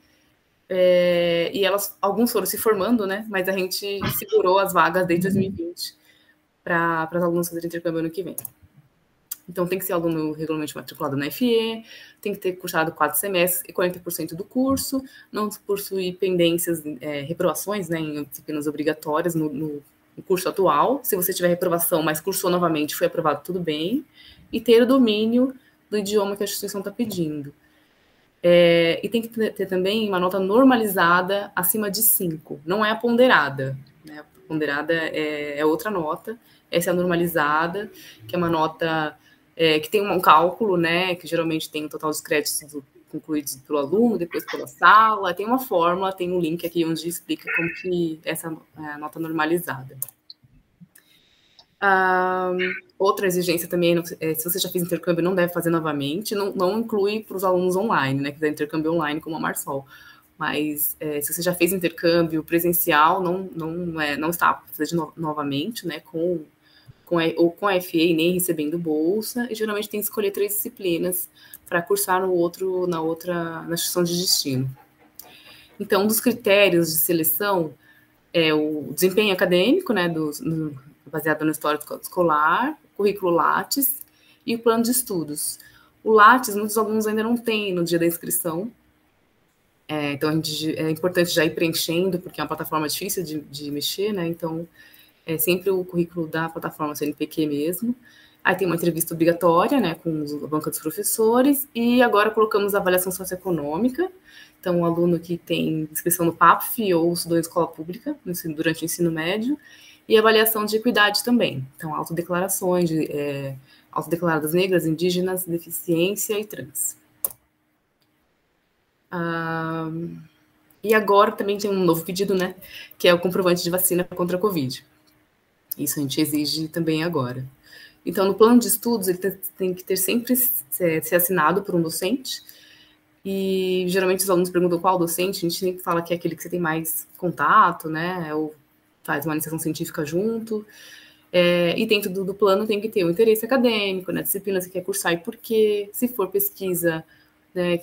e alguns foram se formando, né? Mas a gente segurou as vagas desde 2020 para as alunas fazerem intercâmbio ano que vem. Então, tem que ser aluno regularmente matriculado na FE, tem que ter cursado 4 semestres e 40% do curso, não possuir pendências, reprovações, né, em disciplinas obrigatórias no curso atual. Se você tiver reprovação, mas cursou novamente, foi aprovado, tudo bem. E ter o domínio do idioma que a instituição está pedindo. E tem que ter também uma nota normalizada acima de 5. Não é a ponderada, né? A ponderada é outra nota. Essa é a normalizada, que é uma nota que tem um cálculo, né? Que geralmente tem o total dos créditos concluídos pelo aluno, depois pela sala. Tem uma fórmula, tem um link aqui onde explica como que essa é a nota normalizada. Outra exigência também, se você já fez intercâmbio, não deve fazer novamente, não inclui para os alunos online, né, que dá intercâmbio online, como a Marsol. Mas se você já fez intercâmbio presencial, não está a fazer novamente, né, ou com a FA e nem recebendo bolsa, e geralmente tem que escolher 3 disciplinas para cursar na instituição de destino. Então, um dos critérios de seleção é o desempenho acadêmico, né, baseado no histórico escolar, currículo Lattes e o plano de estudos. O Lattes, muitos alunos ainda não têm no dia da inscrição, então é importante já ir preenchendo, porque é uma plataforma difícil de mexer, né, então é sempre o currículo da plataforma CNPq mesmo. Aí tem uma entrevista obrigatória, né, com a banca dos professores, e agora colocamos a avaliação socioeconômica. Então, o aluno que tem inscrição no PAPF ou estudou em escola pública durante o ensino médio, e avaliação de equidade também. Então, autodeclarações, autodeclaradas negras, indígenas, deficiência e trans. E agora também tem um novo pedido, né, que é o comprovante de vacina contra a Covid. Isso a gente exige também agora. Então, no plano de estudos, ele tem que ter sempre ser assinado por um docente. E, geralmente, os alunos perguntam qual docente. A gente sempre fala que é aquele que você tem mais contato, né? Ou faz uma iniciação científica junto. E dentro do plano tem que ter o interesse acadêmico, né? Disciplina que você quer cursar e por quê. Se for pesquisa, né?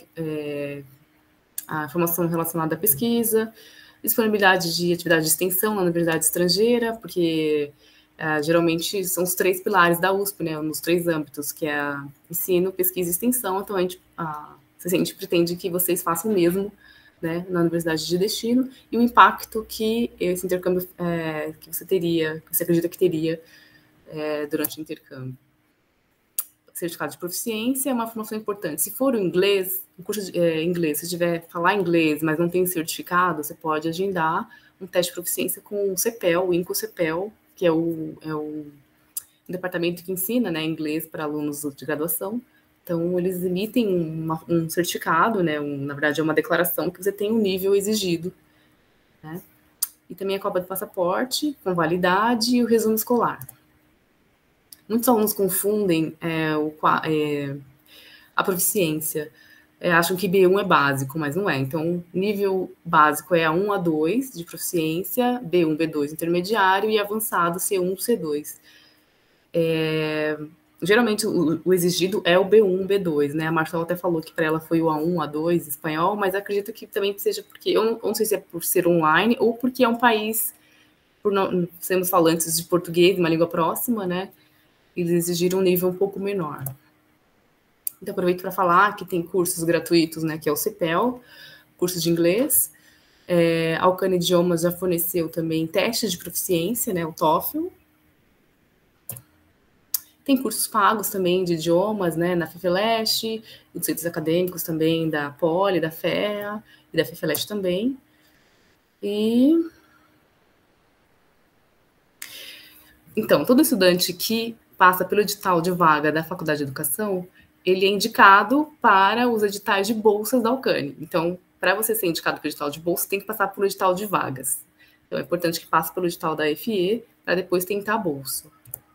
A informação relacionada à pesquisa. Disponibilidade de atividade de extensão na universidade estrangeira, porque... geralmente são os 3 pilares da USP, né, nos 3 âmbitos, que é ensino, pesquisa e extensão. Então, a gente pretende que vocês façam o mesmo, né, na universidade de destino, e o impacto que esse intercâmbio que você acredita que teria durante o intercâmbio. Certificado de proficiência é uma informação importante. Se for o inglês, o curso de inglês, se tiver falar inglês, mas não tem certificado, você pode agendar um teste de proficiência com o CEPEL, o INCO-CEPEL, que é o departamento que ensina, né, inglês para alunos de graduação. Então, eles emitem um certificado, né, na verdade, é uma declaração que você tem um nível exigido, né? E também a cópia do passaporte, com validade, e o resumo escolar. Muitos alunos confundem a proficiência. Acham que B1 é básico, mas não é. Então, nível básico é A1, A2 de proficiência, B1, B2 intermediário e avançado C1, C2. Geralmente, o exigido é o B1, B2, né? A Marcela até falou que para ela foi o A1, A2 espanhol, mas acredito que também seja porque, eu não sei se é por ser online ou porque é um país, por não sermos falantes de português, uma língua próxima, né? Eles exigiram um nível um pouco menor. Então, aproveito para falar que tem cursos gratuitos, né, que é o CEPEL, curso de inglês. A Alcane Idiomas já forneceu também testes de proficiência, né, o TOEFL. Tem cursos pagos também de idiomas, né, na FEFELESH, dos centros acadêmicos também da Poli, da FEA e da FEFELESH também. Então, todo estudante que passa pelo edital de vaga da Faculdade de Educação, ele é indicado para os editais de bolsas da Alcane. Então, para você ser indicado para o edital de bolsa, tem que passar pelo edital de vagas. Então, é importante que passe pelo edital da FE para depois tentar a bolsa.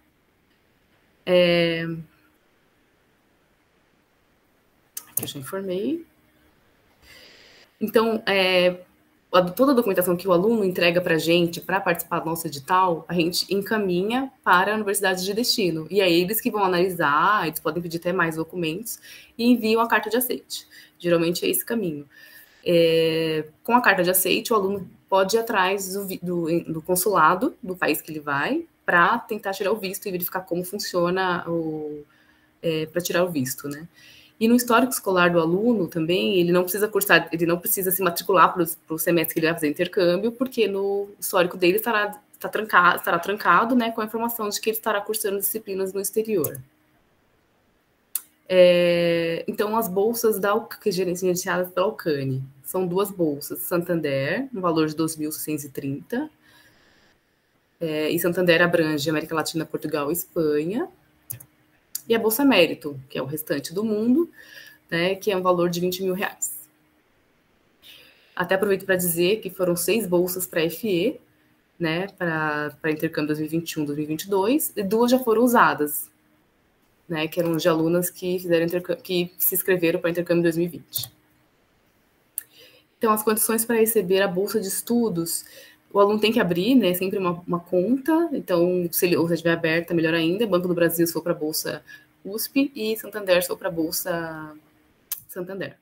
Aqui eu já informei. Então, toda a documentação que o aluno entrega para a gente, para participar do nosso edital, a gente encaminha para a universidade de destino. E é eles que vão analisar, eles podem pedir até mais documentos, e enviam a carta de aceite. Geralmente é esse caminho. Com a carta de aceite, o aluno pode ir atrás do consulado do país que ele vai, para tentar tirar o visto e verificar como funciona para tirar o visto, né? E no histórico escolar do aluno também, ele não precisa cursar, ele não precisa se matricular para o semestre que ele vai fazer intercâmbio, porque no histórico dele estará trancado, né, com a informação de que ele estará cursando disciplinas no exterior. Então, as bolsas gerenciadas pela Alcane são 2 bolsas. Santander, no valor de 2.630, e Santander abrange América Latina, Portugal e Espanha. E a Bolsa Mérito, que é o restante do mundo, né, que é um valor de R$20.000. Até aproveito para dizer que foram 6 bolsas para a FE, né, para intercâmbio 2021, 2022, e 2 já foram usadas, né, que eram de alunas que que se inscreveram para intercâmbio em 2020. Então, as condições para receber a bolsa de estudos, o aluno tem que abrir, né, sempre uma conta. Então, se ele estiver aberta, melhor ainda. Banco do Brasil, se for para a bolsa USP, e Santander, se for para a bolsa Santander.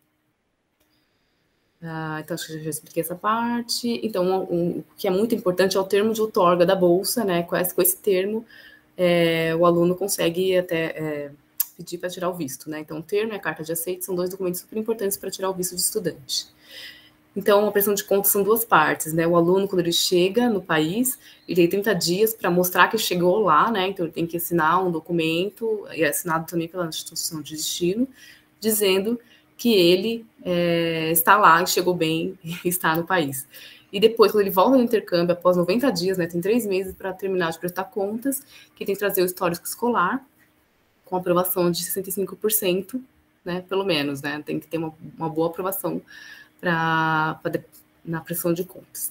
Então, acho que eu já expliquei essa parte. Então, o que é muito importante é o termo de outorga da bolsa, né? Com esse termo, o aluno consegue até pedir para tirar o visto, né? Então, o termo e a carta de aceite são 2 documentos super importantes para tirar o visto de estudante. Então, a prestação de contas são 2 partes, né? O aluno, quando ele chega no país, ele tem 30 dias para mostrar que chegou lá, né? Então, ele tem que assinar um documento, e é assinado também pela instituição de destino, dizendo que ele está lá e chegou bem e está no país. E depois, quando ele volta do intercâmbio, após 90 dias, né, tem 3 meses para terminar de prestar contas, que tem que trazer o histórico escolar, com aprovação de 65%, né, pelo menos, né, tem que ter uma boa aprovação na prestação de contas.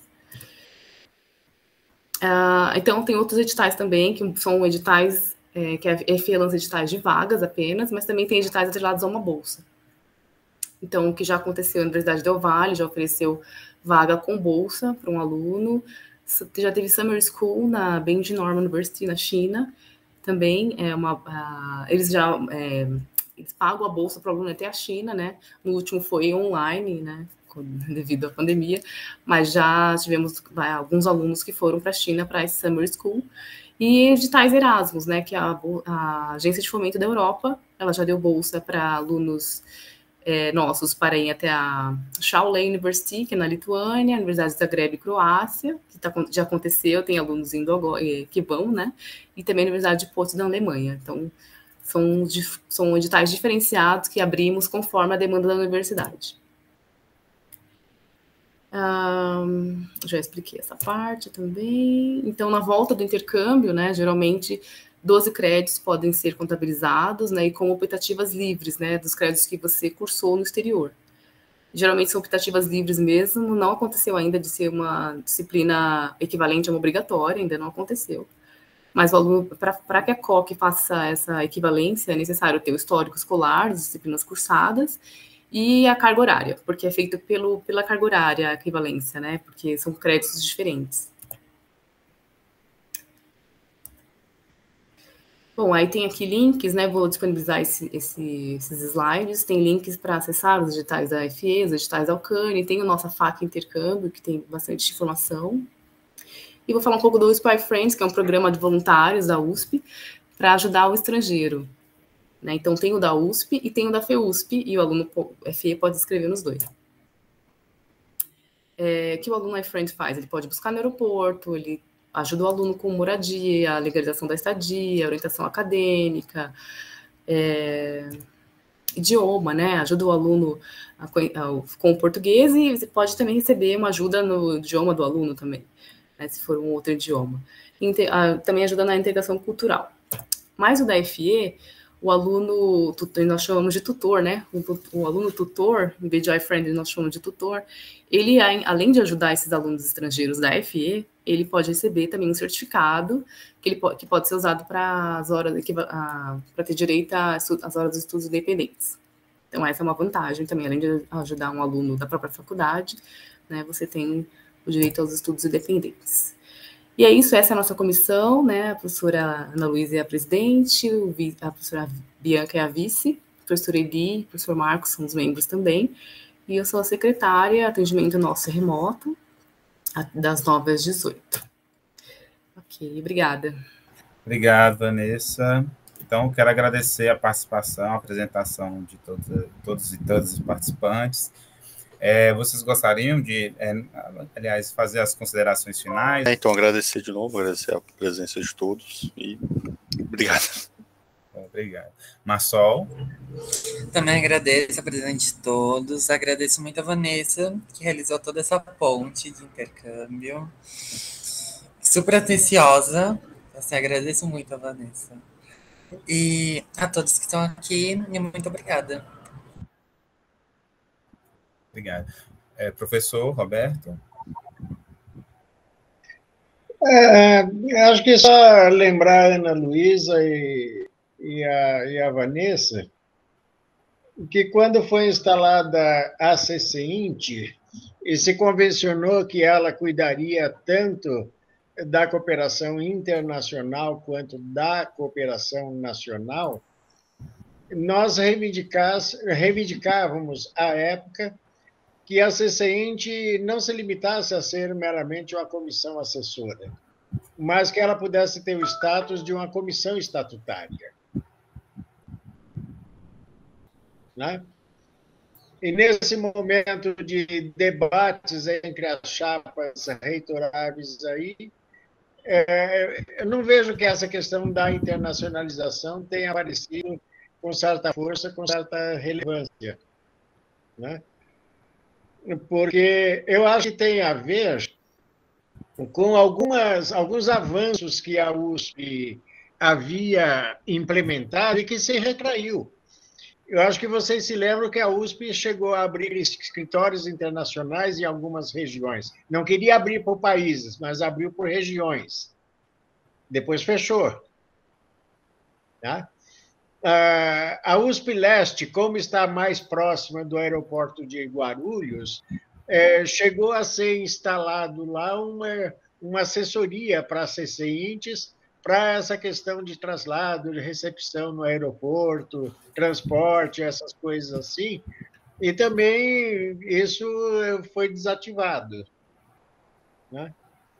Então, tem outros editais também, que são editais, que a FIE lança editais de vagas apenas, mas também tem editais atrelados a uma bolsa. Então, o que já aconteceu na Universidade Del Valle, já ofereceu vaga com bolsa para um aluno. Já teve Summer School na Benji Norman University, na China. Também eles pagam a bolsa para o aluno até a China, né? No último foi online, né? Devido à pandemia. Mas já tivemos alguns alunos que foram para a China para esse Summer School. E editais Erasmus, né? Que a Agência de Fomento da Europa, ela já deu bolsa para alunos nossos para ir até a Shaolin University, que é na Lituânia, a Universidade de Zagreb, Croácia, que já aconteceu, tem alunos indo agora, que vão, né? E também a Universidade de Porto, da Alemanha. Então, são editais diferenciados que abrimos conforme a demanda da universidade. Já expliquei essa parte também. Então, na volta do intercâmbio, né, geralmente 12 créditos podem ser contabilizados, né, e como optativas livres, né, dos créditos que você cursou no exterior. Geralmente são optativas livres mesmo, não aconteceu ainda de ser uma disciplina equivalente a uma obrigatória, ainda não aconteceu. Mas o aluno, para que a COC faça essa equivalência, é necessário ter o histórico escolar, as disciplinas cursadas, e a carga horária, porque é feito pela carga horária a equivalência, né, porque são créditos diferentes. Bom, aí tem aqui links, né? Vou disponibilizar esses slides. Tem links para acessar os editais da FIE, os editais da Alcane, tem o nossa FAQ Intercâmbio, que tem bastante informação. E vou falar um pouco do USP Friends, que é um programa de voluntários da USP para ajudar o estrangeiro. Né? Então, tem o da USP e tem o da FEUSP, e o aluno FIE pode escrever nos 2. O que o aluno iFriend faz? Ele pode buscar no aeroporto, ele ajuda o aluno com moradia, a legalização da estadia, orientação acadêmica, idioma, né? Ajuda o aluno com o português, e você pode também receber uma ajuda no idioma do aluno também, né? Se for um outro idioma. Também ajuda na integração cultural. Mas o da FIE, o aluno, nós chamamos de tutor, né? O aluno tutor, em vez de iFriend, nós chamamos de tutor, ele, além de ajudar esses alunos estrangeiros da FIE, ele pode receber também um certificado que pode ser usado para ter direito às horas de estudos independentes. Então, essa é uma vantagem também, além de ajudar um aluno da própria faculdade, né, você tem o direito aos estudos independentes. E é isso, essa é a nossa comissão, né? A professora Ana Luísa é a presidente, a professora Bianca é a vice, a professora Eli, o professor Marcos são os membros também, e eu sou a secretária, atendimento nosso remoto, das 9 às 18. Ok, obrigada. Obrigado, Vanessa. Então, quero agradecer a participação, a apresentação de todos e todas os participantes. Vocês gostariam de, aliás, fazer as considerações finais? Então, agradecer de novo, agradecer a presença de todos e obrigado. Obrigado. Marsol? Também agradeço a presença de todos, agradeço muito a Vanessa, que realizou toda essa ponte de intercâmbio. Super atenciosa, assim, agradeço muito a Vanessa. E a todos que estão aqui, e muito obrigada. Obrigado. Professor Roberto? Acho que só lembrar a Ana Luísa e a Vanessa que quando foi instalada a CCINT, e se convencionou que ela cuidaria tanto da cooperação internacional quanto da cooperação nacional, nós reivindicávamos, à época, que a CCINT não se limitasse a ser meramente uma comissão assessora, mas que ela pudesse ter o status de uma comissão estatutária. Né? E nesse momento de debates entre as chapas reitoráveis aí, eu não vejo que essa questão da internacionalização tenha aparecido com certa força, com certa relevância. Né? Porque eu acho que tem a ver com alguns avanços que a USP havia implementado e que se retraiu. Eu acho que vocês se lembram que a USP chegou a abrir escritórios internacionais em algumas regiões. Não queria abrir por países, mas abriu por regiões. Depois fechou. Tá? A USP Leste, como está mais próxima do aeroporto de Guarulhos, chegou a ser instalado lá uma assessoria para a CCINTES, para essa questão de traslado, de recepção no aeroporto, transporte, essas coisas assim, e também isso foi desativado. Né?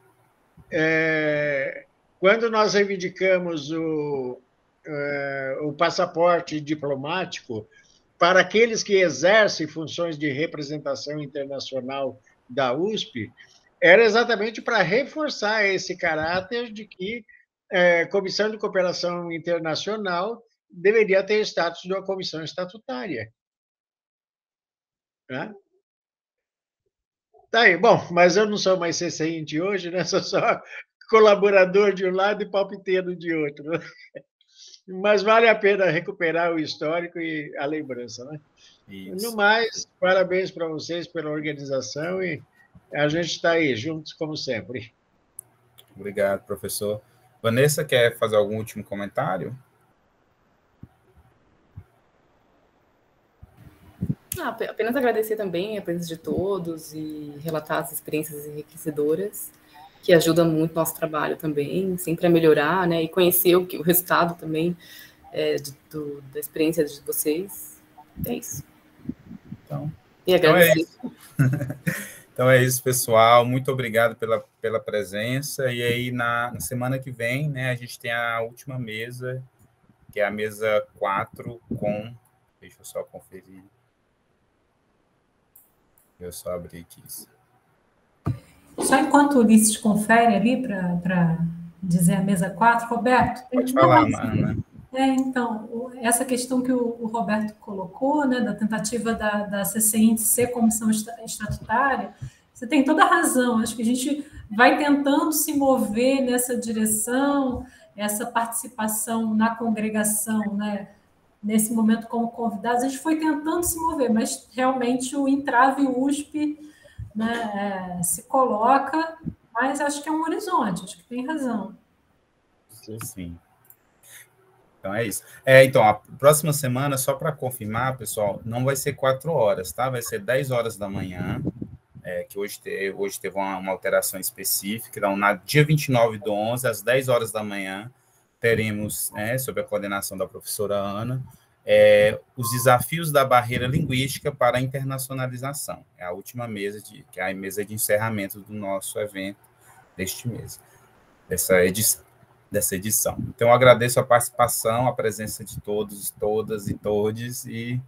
Quando nós reivindicamos o passaporte diplomático para aqueles que exercem funções de representação internacional da USP, era exatamente para reforçar esse caráter de que Comissão de Cooperação Internacional deveria ter status de uma comissão estatutária. Né? Tá aí, bom, mas eu não sou mais CCINT hoje, né? Sou só colaborador de um lado e palpiteiro de outro. Né? Mas vale a pena recuperar o histórico e a lembrança. Né? No mais, parabéns para vocês pela organização e a gente está aí, juntos como sempre. Obrigado, professor. Vanessa, quer fazer algum último comentário? Apenas agradecer também a presença de todos e relatar as experiências enriquecedoras, que ajudam muito o nosso trabalho também, sempre a melhorar, né? E conhecer o resultado também da experiência de vocês. É isso. E agradecer. Então é isso, pessoal. Muito obrigado pela presença. E aí, na semana que vem, né, a gente tem a última mesa, que é a mesa 4 com... Deixa eu só conferir. Eu só abri aqui isso. Só enquanto o Ulisses confere ali para dizer a mesa 4, Roberto... Pode falar, Ana. Então, essa questão que o Roberto colocou, né, da tentativa da CCINT ser comissão estatutária, você tem toda a razão. Acho que a gente vai tentando se mover nessa direção, essa participação na congregação, né, nesse momento como convidados, a gente foi tentando se mover, mas realmente o entrave USP, né, se coloca, mas acho que é um horizonte, acho que tem razão. Sim. Então é isso. Então, a próxima semana, só para confirmar, pessoal, não vai ser 4 horas, tá? Vai ser 10 horas da manhã, que hoje teve uma alteração específica. Então, no dia 29/11, às 10 horas da manhã, teremos, sob a coordenação da professora Ana, os desafios da barreira linguística para a internacionalização. É a última mesa, que é a mesa de encerramento do nosso evento deste mês, dessa edição. Então, eu agradeço a participação, a presença de todos, todas e todes, e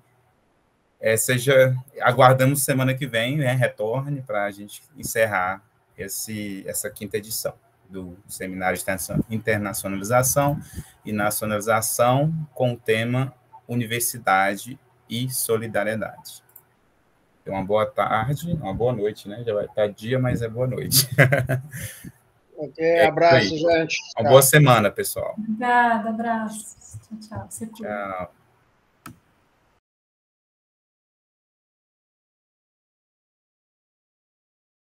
aguardamos semana que vem, né, retorne para a gente encerrar essa 5ª edição do Seminário de Internacionalização e Nacionalização com o tema Universidade e Solidariedade. Então, uma boa tarde, uma boa noite, né? Já vai estar dia, mas é boa noite. Abraço, gente. Uma boa semana, pessoal. Obrigada, abraço. Tchau. Tchau.